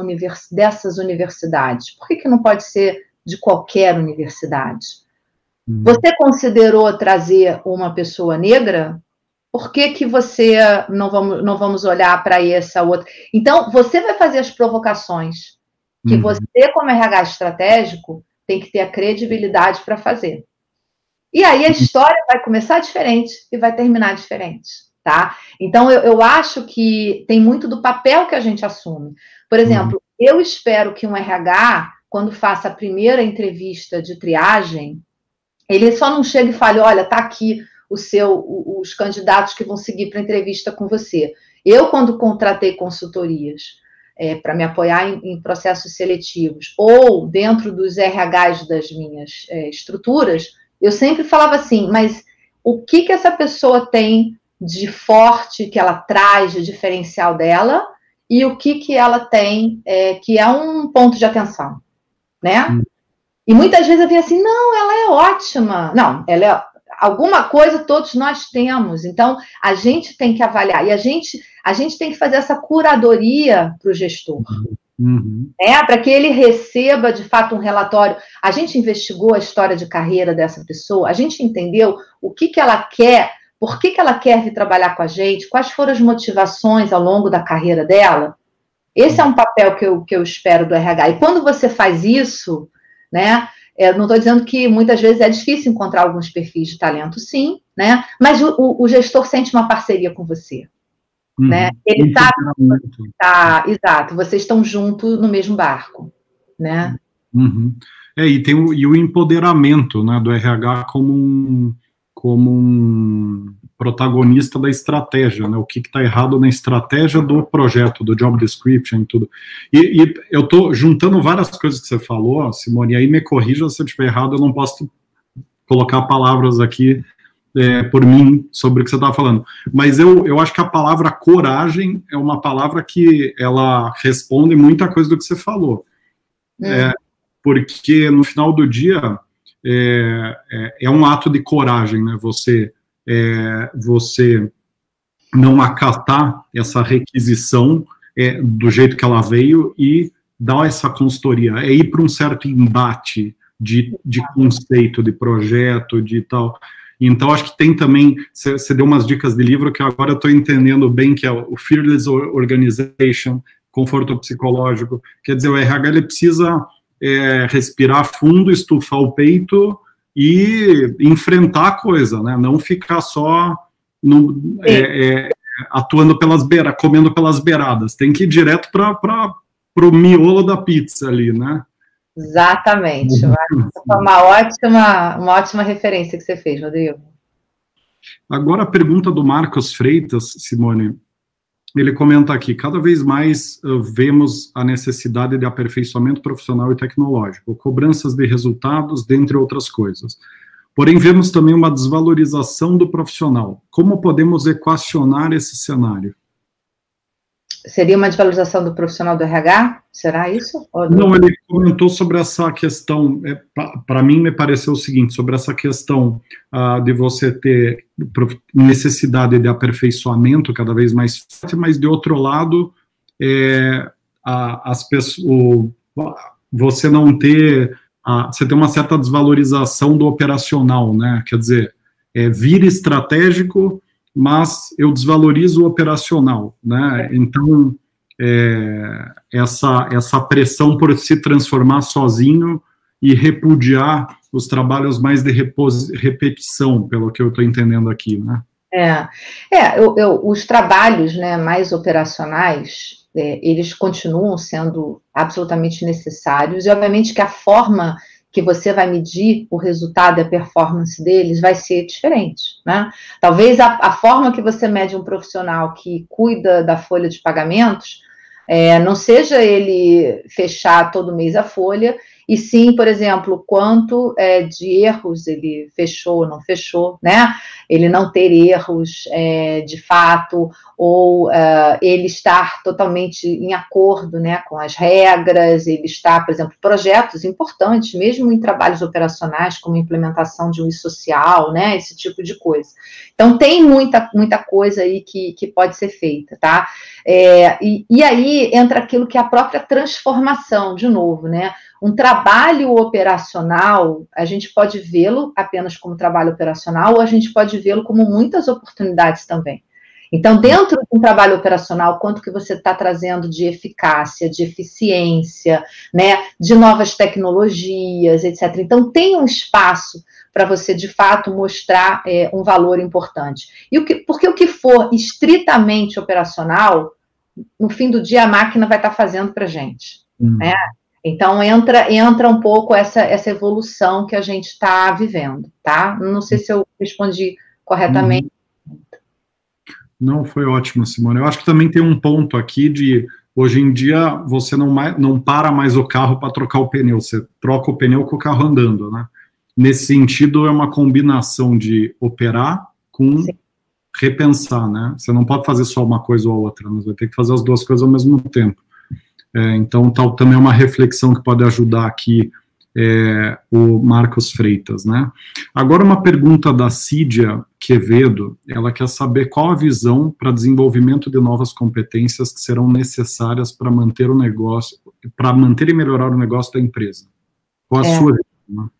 dessas universidades? Por que não pode ser de qualquer universidade? Você considerou trazer uma pessoa negra? Por que você não vamos olhar para essa outra? Então, você vai fazer as provocações que você, como RH estratégico, tem que ter a credibilidade para fazer. E aí a história vai começar diferente e vai terminar diferente, tá? Então, eu acho que tem muito do papel que a gente assume. Por exemplo, eu espero que um RH, quando faça a primeira entrevista de triagem, ele só não chega e fale, olha, tá aqui os candidatos que vão seguir para a entrevista com você. Eu, quando contratei consultorias para me apoiar em processos seletivos, ou dentro dos RHs das minhas estruturas, eu sempre falava assim, mas o que essa pessoa tem de forte, que ela traz de diferencial dela, e o que ela tem que é um ponto de atenção, né? E muitas vezes eu vinha assim, não, ela é ótima. Não, ela é... Alguma coisa todos nós temos, então a gente tem que avaliar, e a gente tem que fazer essa curadoria para o gestor, para que ele receba de fato um relatório. A gente investigou a história de carreira dessa pessoa, a gente entendeu o que ela quer, por que ela quer vir trabalhar com a gente, quais foram as motivações ao longo da carreira dela. Esse é um papel que eu espero do RH, e quando você faz isso, né? Eu não estou dizendo que muitas vezes é difícil encontrar alguns perfis de talento, sim, né? Mas o gestor sente uma parceria com você, né? Ele sabe que tá, exato, vocês estão juntos no mesmo barco, né? E tem o empoderamento, né, do RH como protagonista da estratégia, né? O que está errado na estratégia do projeto, do job description e tudo. E eu estou juntando várias coisas que você falou, Simone, e aí me corrija se eu estiver errado, eu não posso colocar palavras aqui por mim sobre o que você estava falando. Mas eu acho que a palavra coragem é uma palavra que ela responde muita coisa do que você falou. Porque no final do dia é um ato de coragem, né? Você não acatar essa requisição do jeito que ela veio e dar essa consultoria, ir para um certo embate de conceito, de projeto, de tal. Então, acho que tem também, você deu umas dicas de livro que agora eu estou entendendo bem, que é o Fearless Organization, conforto psicológico. Quer dizer, o RH ele precisa respirar fundo, estufar o peito e enfrentar a coisa, né? Não ficar só atuando pelas beiradas, comendo pelas beiradas. Tem que ir direto para o miolo da pizza ali, né? Exatamente. Foi uma ótima referência que você fez, Rodrigo. Agora a pergunta do Marcos Freitas, Simone. Ele comenta aqui, cada vez mais vemos a necessidade de aperfeiçoamento profissional e tecnológico, cobranças de resultados, dentre outras coisas. Porém, vemos também uma desvalorização do profissional. Como podemos equacionar esse cenário? Seria uma desvalorização do profissional do RH? Será isso? Não, ele comentou sobre essa questão, para mim me pareceu o seguinte, sobre essa questão de você ter necessidade de aperfeiçoamento cada vez mais forte, mas de outro lado, as pessoas, você não ter, você tem uma certa desvalorização do operacional, né? Quer dizer, vira estratégico, mas eu desvalorizo o operacional, né? Então, essa pressão por se transformar sozinho e repudiar os trabalhos mais de repetição, pelo que eu estou entendendo aqui, né? Os trabalhos, né, mais operacionais, eles continuam sendo absolutamente necessários, e obviamente que a forma que você vai medir o resultado e a performance deles vai ser diferente, né? Talvez a forma que você mede um profissional que cuida da folha de pagamentos não seja ele fechar todo mês a folha, e sim, por exemplo, quanto de erros ele fechou ou não fechou, né? Ele não ter erros de fato, ou ele estar totalmente em acordo, né, com as regras, ele estar, por exemplo, projetos importantes, mesmo em trabalhos operacionais, como implementação de um e-social, né, esse tipo de coisa. Então, tem muita coisa aí que pode ser feita, tá? E aí entra aquilo que é a própria transformação, de novo, né? Um trabalho operacional, a gente pode vê-lo apenas como trabalho operacional, ou a gente pode vê-lo como muitas oportunidades também. Então, dentro de um trabalho operacional, quanto que você está trazendo de eficácia, de eficiência, né, de novas tecnologias, etc. Então, tem um espaço para você, de fato, mostrar um valor importante. Porque o que for estritamente operacional, no fim do dia, a máquina vai estar fazendo para a gente, né? Então, entra um pouco essa evolução que a gente está vivendo, tá? Não sei se eu respondi corretamente. Não, foi ótimo, Simone. Eu acho que também tem um ponto aqui de, hoje em dia, você não para mais o carro para trocar o pneu, você troca o pneu com o carro andando, né? Nesse sentido, é uma combinação de operar com repensar, né? Você não pode fazer só uma coisa ou a outra, você vai ter que fazer as duas coisas ao mesmo tempo. Então, também é uma reflexão que pode ajudar aqui o Marcos Freitas, né? Agora, uma pergunta da Cídia Quevedo, ela quer saber qual a visão para desenvolvimento de novas competências que serão necessárias para manter o negócio, para manter e melhorar o negócio da empresa. Qual a sua visão, né?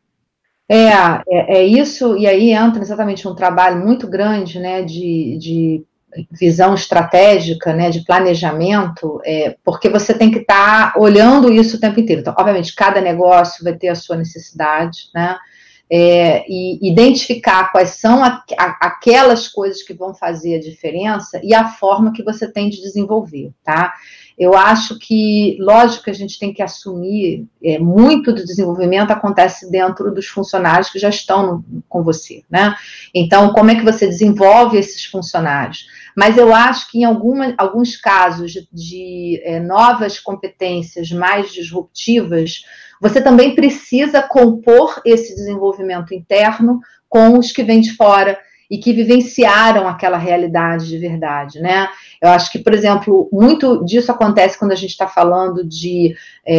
Isso, e aí entra exatamente um trabalho muito grande, né, de visão estratégica, né, de planejamento, porque você tem que estar olhando isso o tempo inteiro. Então, obviamente, cada negócio vai ter a sua necessidade, né? e identificar quais são aquelas coisas que vão fazer a diferença e a forma que você tem de desenvolver, tá? Eu acho que, lógico que a gente tem que assumir, muito do desenvolvimento acontece dentro dos funcionários que já estão com você, né? Então, como é que você desenvolve esses funcionários? Mas eu acho que em alguns casos de novas competências mais disruptivas, você também precisa compor esse desenvolvimento interno com os que vêm de fora e que vivenciaram aquela realidade de verdade, né? Eu acho que, por exemplo, muito disso acontece quando a gente está falando de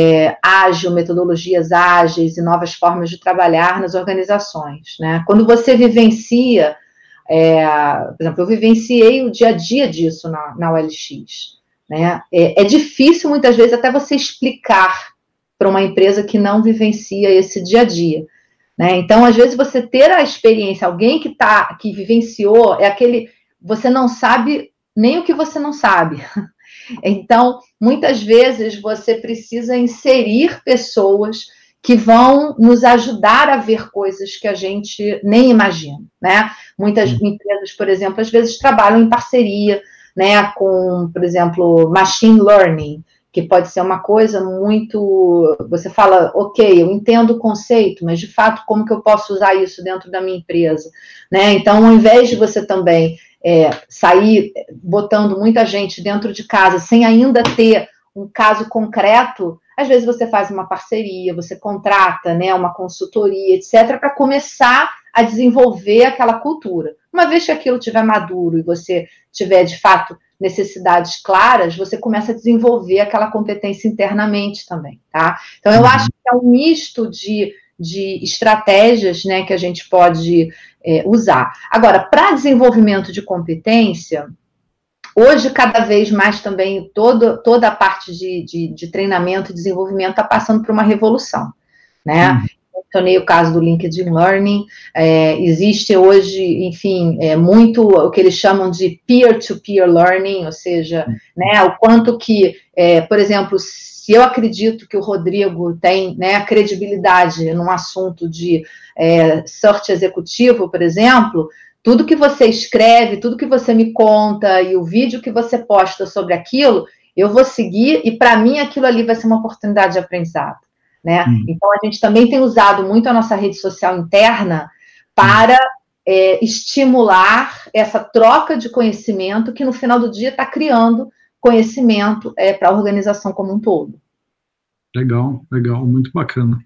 ágil, metodologias ágeis e novas formas de trabalhar nas organizações, né? Quando você vivencia, por exemplo, eu vivenciei o dia a dia disso na OLX, né? É difícil, muitas vezes, até você explicar para uma empresa que não vivencia esse dia a dia, né? Então, às vezes, você ter a experiência, alguém que vivenciou, você não sabe nem o que você não sabe. Então, muitas vezes, você precisa inserir pessoas que vão nos ajudar a ver coisas que a gente nem imagina, né? Muitas empresas, por exemplo, às vezes trabalham em parceria, né, com, por exemplo, machine learning, que pode ser uma coisa muito... Você fala, ok, eu entendo o conceito, mas, de fato, como que eu posso usar isso dentro da minha empresa? Né? Então, ao invés de você também sair botando muita gente dentro de casa sem ainda ter um caso concreto, às vezes você faz uma parceria, você contrata, né, uma consultoria, etc., para começar a desenvolver aquela cultura. Uma vez que aquilo estiver maduro e você tiver, de fato, necessidades claras, você começa a desenvolver aquela competência internamente também, tá? Então, eu acho que é um misto de estratégias, né, que a gente pode usar. Agora, para desenvolvimento de competência, hoje, cada vez mais também, toda a parte de treinamento e desenvolvimento está passando por uma revolução, né? Mencionei o caso do LinkedIn Learning, existe hoje, enfim, muito o que eles chamam de peer-to-peer learning, ou seja, né, o quanto que, por exemplo, se eu acredito que o Rodrigo tem, né, credibilidade num assunto de search executivo, por exemplo, tudo que você escreve, tudo que você me conta e o vídeo que você posta sobre aquilo, eu vou seguir e, para mim, aquilo ali vai ser uma oportunidade de aprendizado. Né? Então, a gente também tem usado muito a nossa rede social interna para estimular essa troca de conhecimento que, no final do dia, está criando conhecimento para a organização como um todo. Legal, legal, muito bacana.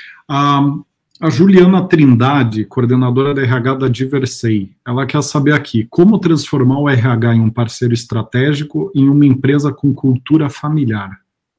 A Juliana Trindade, coordenadora da RH da Diversei, ela quer saber aqui, como transformar o RH em um parceiro estratégico em uma empresa com cultura familiar?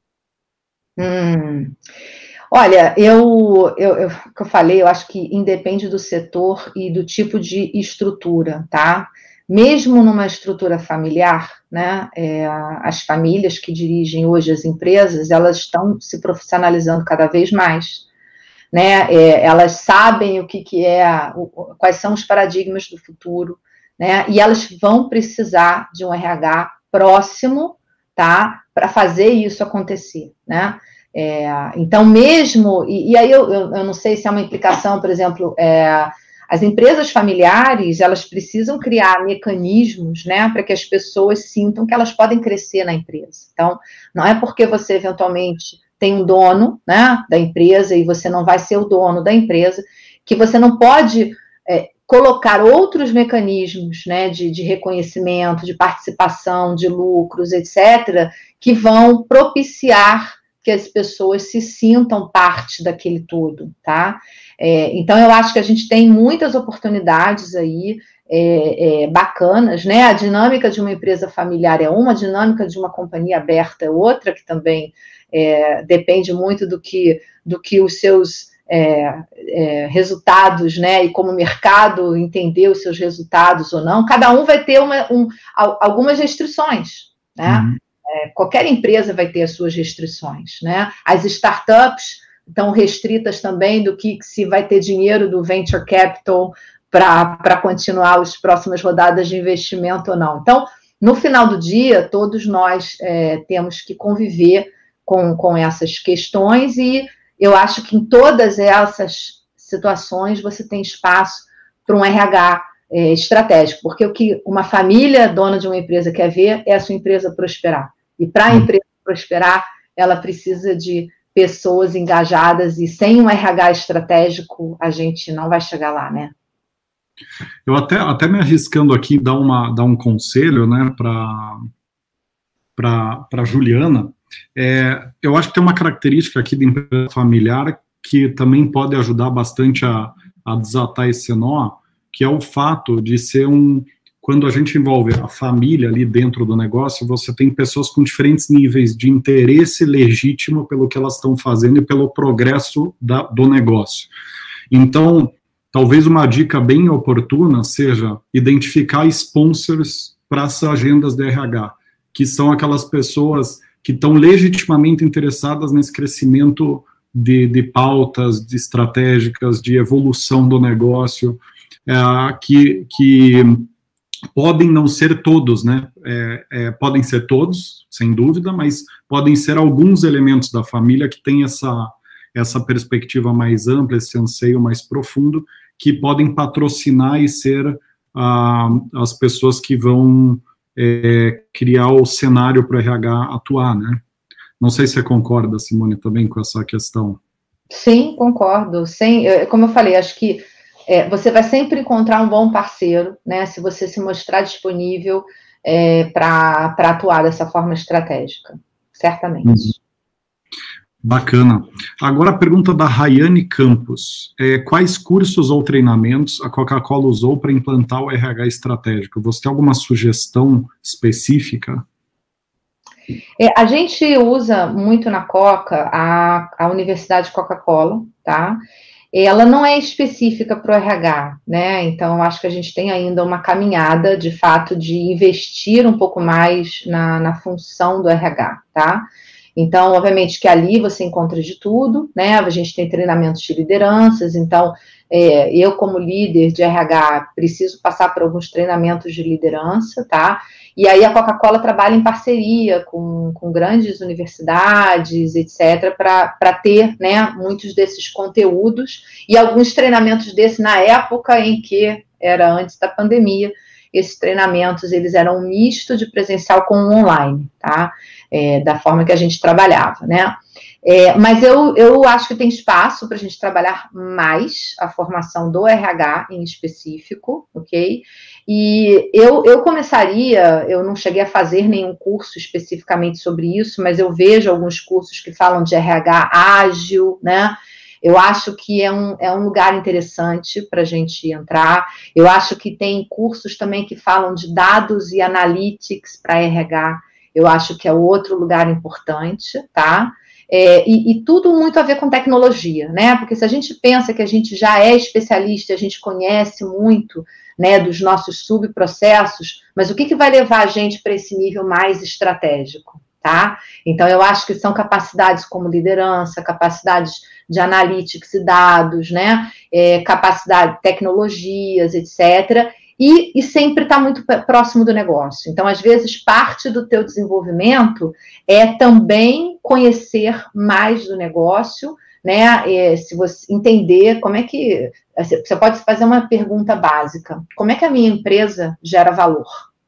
Olha, o que eu falei, eu acho que independe do setor e do tipo de estrutura, tá? Mesmo numa estrutura familiar, né, as famílias que dirigem hoje as empresas, elas estão se profissionalizando cada vez mais, né? Elas sabem quais são os paradigmas do futuro, né? E elas vão precisar de um RH próximo, tá? Para fazer isso acontecer, né? Então, mesmo, e aí eu não sei se é uma implicação, por exemplo, as empresas familiares, elas precisam criar mecanismos, né, para que as pessoas sintam que elas podem crescer na empresa. Então, não é porque você, eventualmente, tem um dono, né, da empresa e você não vai ser o dono da empresa, que você não pode colocar outros mecanismos, né, de reconhecimento, de participação, de lucros, etc., que vão propiciar que as pessoas se sintam parte daquele todo, tá? Então, eu acho que a gente tem muitas oportunidades aí bacanas, né? A dinâmica de uma empresa familiar é uma, a dinâmica de uma companhia aberta é outra, que também depende muito do que os seus resultados, né? E como o mercado entender os seus resultados ou não. Cada um vai ter algumas restrições, né? Qualquer empresa vai ter as suas restrições, né? As startups estão restritas também do que se vai ter dinheiro do venture capital para continuar as próximas rodadas de investimento ou não. Então, no final do dia, todos nós temos que conviver com essas questões e eu acho que em todas essas situações você tem espaço para um RH estratégico, porque o que uma família dona de uma empresa quer ver é a sua empresa prosperar. E para a empresa prosperar, ela precisa de pessoas engajadas, e sem um RH estratégico, a gente não vai chegar lá, né? Eu até me arriscando aqui dar um conselho, né, para Juliana. Eu acho que tem uma característica aqui da empresa familiar que também pode ajudar bastante a desatar esse nó, que é o fato de ser quando a gente envolve a família ali dentro do negócio, você tem pessoas com diferentes níveis de interesse legítimo pelo que elas estão fazendo e pelo progresso do negócio. Então, talvez uma dica bem oportuna seja identificar sponsors para as agendas de RH, que são aquelas pessoas que estão legitimamente interessadas nesse crescimento de pautas, de estratégicas, de evolução do negócio, que podem não ser todos, né? Podem ser todos, sem dúvida, mas podem ser alguns elementos da família que têm essa perspectiva mais ampla, esse anseio mais profundo, que podem patrocinar e ser as pessoas que vão criar o cenário para o RH atuar, né? Não sei se você concorda, Simone, também com essa questão. Sim, concordo. Como eu falei, acho que você vai sempre encontrar um bom parceiro, né, se você se mostrar disponível para atuar dessa forma estratégica, certamente. Bacana. Agora a pergunta da Rayane Campos. Quais cursos ou treinamentos a Coca-Cola usou para implantar o RH estratégico? Você tem alguma sugestão específica? A gente usa muito na Coca a Universidade Coca-Cola, tá? Ela não é específica para o RH, né? Então, acho que a gente tem ainda uma caminhada, de fato, de investir um pouco mais na função do RH, tá? Então, obviamente que ali você encontra de tudo, né? A gente tem treinamentos de lideranças, então, eu como líder de RH preciso passar por alguns treinamentos de liderança, tá? E aí a Coca-Cola trabalha em parceria com grandes universidades, etc., para ter, né, muitos desses conteúdos e alguns treinamentos desses na época em que era antes da pandemia. Esses treinamentos, eles eram um misto de presencial com online, tá? Da forma que a gente trabalhava, né? Mas eu acho que tem espaço para a gente trabalhar mais a formação do RH em específico, ok? E eu começaria, eu não cheguei a fazer nenhum curso especificamente sobre isso, mas eu vejo alguns cursos que falam de RH ágil, né? Eu acho que é um lugar interessante para a gente entrar. Eu acho que tem cursos também que falam de dados e analytics para RH. Eu acho que é outro lugar importante, tá? E tudo muito a ver com tecnologia, né? Porque se a gente pensa que a gente já é especialista, a gente conhece muito, né, dos nossos subprocessos, mas o que vai levar a gente para esse nível mais estratégico, tá? Então, eu acho que são capacidades como liderança, capacidades de analytics e dados, né? Capacidade, tecnologias, etc., e sempre está muito próximo do negócio. Então, às vezes, parte do teu desenvolvimento é também conhecer mais do negócio, né? Se você entender como é que... Você pode fazer uma pergunta básica. Como é que a minha empresa gera valor?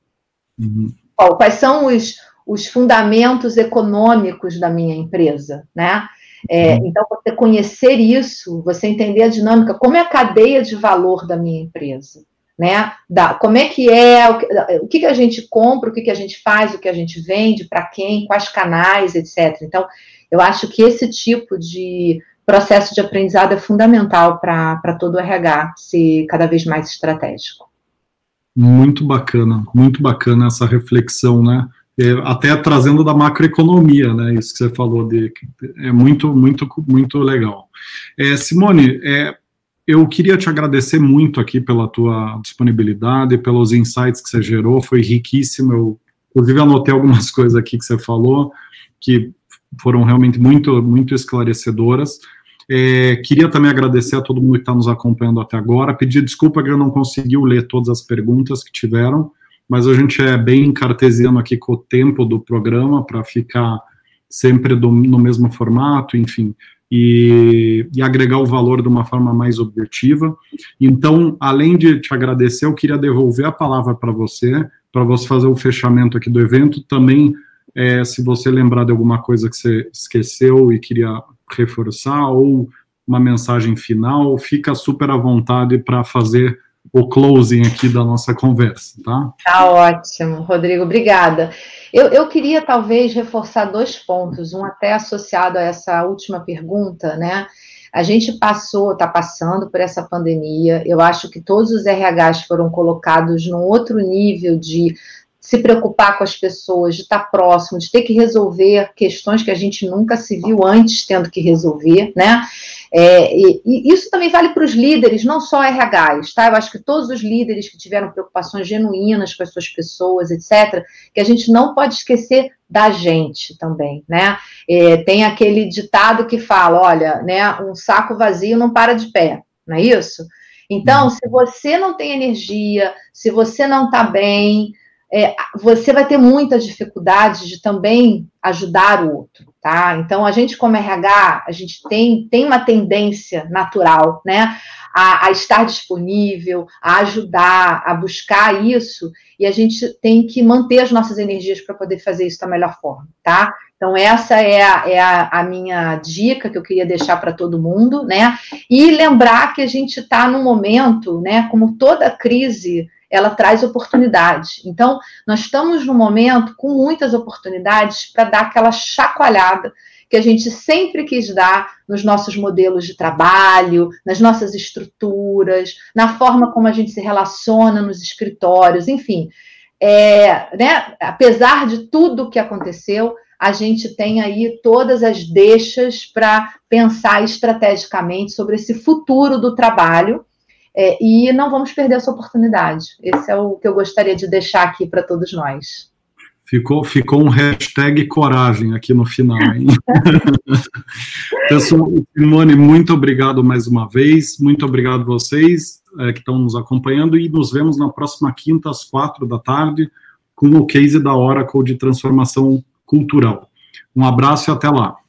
Uhum. Quais são os fundamentos econômicos da minha empresa, né? Então, você conhecer isso, você entender a dinâmica, como é a cadeia de valor da minha empresa, né? Como é que o que a gente compra, o que a gente faz, o que a gente vende, para quem, quais canais, etc. Então, eu acho que esse tipo de processo de aprendizado é fundamental para todo o RH ser cada vez mais estratégico. Muito bacana essa reflexão, né? Até trazendo da macroeconomia, né? Isso que você falou, é muito legal. Simone, eu queria te agradecer muito aqui pela tua disponibilidade, pelos insights que você gerou, foi riquíssimo. Eu, inclusive, anotei algumas coisas aqui que você falou, que foram realmente muito esclarecedoras. Queria também agradecer a todo mundo que está nos acompanhando até agora, pedir desculpa que eu não consegui ler todas as perguntas que tiveram, mas a gente é bem cartesiano aqui com o tempo do programa, para ficar sempre no mesmo formato, enfim. e agregar o valor de uma forma mais objetiva. Então, além de te agradecer, eu queria devolver a palavra para você fazer o fechamento aqui do evento. Também, se você lembrar de alguma coisa que você esqueceu e queria reforçar, ou uma mensagem final, fica super à vontade para fazer o closing aqui da nossa conversa, tá? Tá ótimo, Rodrigo, obrigada. Eu queria talvez reforçar 2 pontos, um até associado a essa última pergunta, né? A gente está passando por essa pandemia, eu acho que todos os RHs foram colocados num outro nível de se preocupar com as pessoas, de estar próximo, de ter que resolver questões que a gente nunca se viu antes tendo que resolver, né? E isso também vale para os líderes, não só RHs, tá? Eu acho que todos os líderes que tiveram preocupações genuínas com as suas pessoas, etc., que a gente não pode esquecer da gente também, né? Tem aquele ditado que fala, olha, né, um saco vazio não para de pé, não é isso? Então, se você não tem energia, se você não está bem, você vai ter muita dificuldade de também ajudar o outro, tá? Então, a gente como RH, a gente tem uma tendência natural, né, a estar disponível, a ajudar, a buscar isso, e a gente tem que manter as nossas energias para poder fazer isso da melhor forma, tá? Então, essa é a minha dica que eu queria deixar para todo mundo, né? E lembrar que a gente está num momento, né, como toda crise, ela traz oportunidade. Então, nós estamos num momento com muitas oportunidades para dar aquela chacoalhada que a gente sempre quis dar nos nossos modelos de trabalho, nas nossas estruturas, na forma como a gente se relaciona nos escritórios, enfim. Né, apesar de tudo que aconteceu, a gente tem aí todas as deixas para pensar estrategicamente sobre esse futuro do trabalho, e não vamos perder essa oportunidade. Esse é o que eu gostaria de deixar aqui para todos nós. Ficou um hashtag coragem aqui no final, hein? Pessoal, Simone, muito obrigado mais uma vez, muito obrigado a vocês que estão nos acompanhando, e nos vemos na próxima quinta, às 16h, com o case da Oracle de transformação cultural. Um abraço e até lá.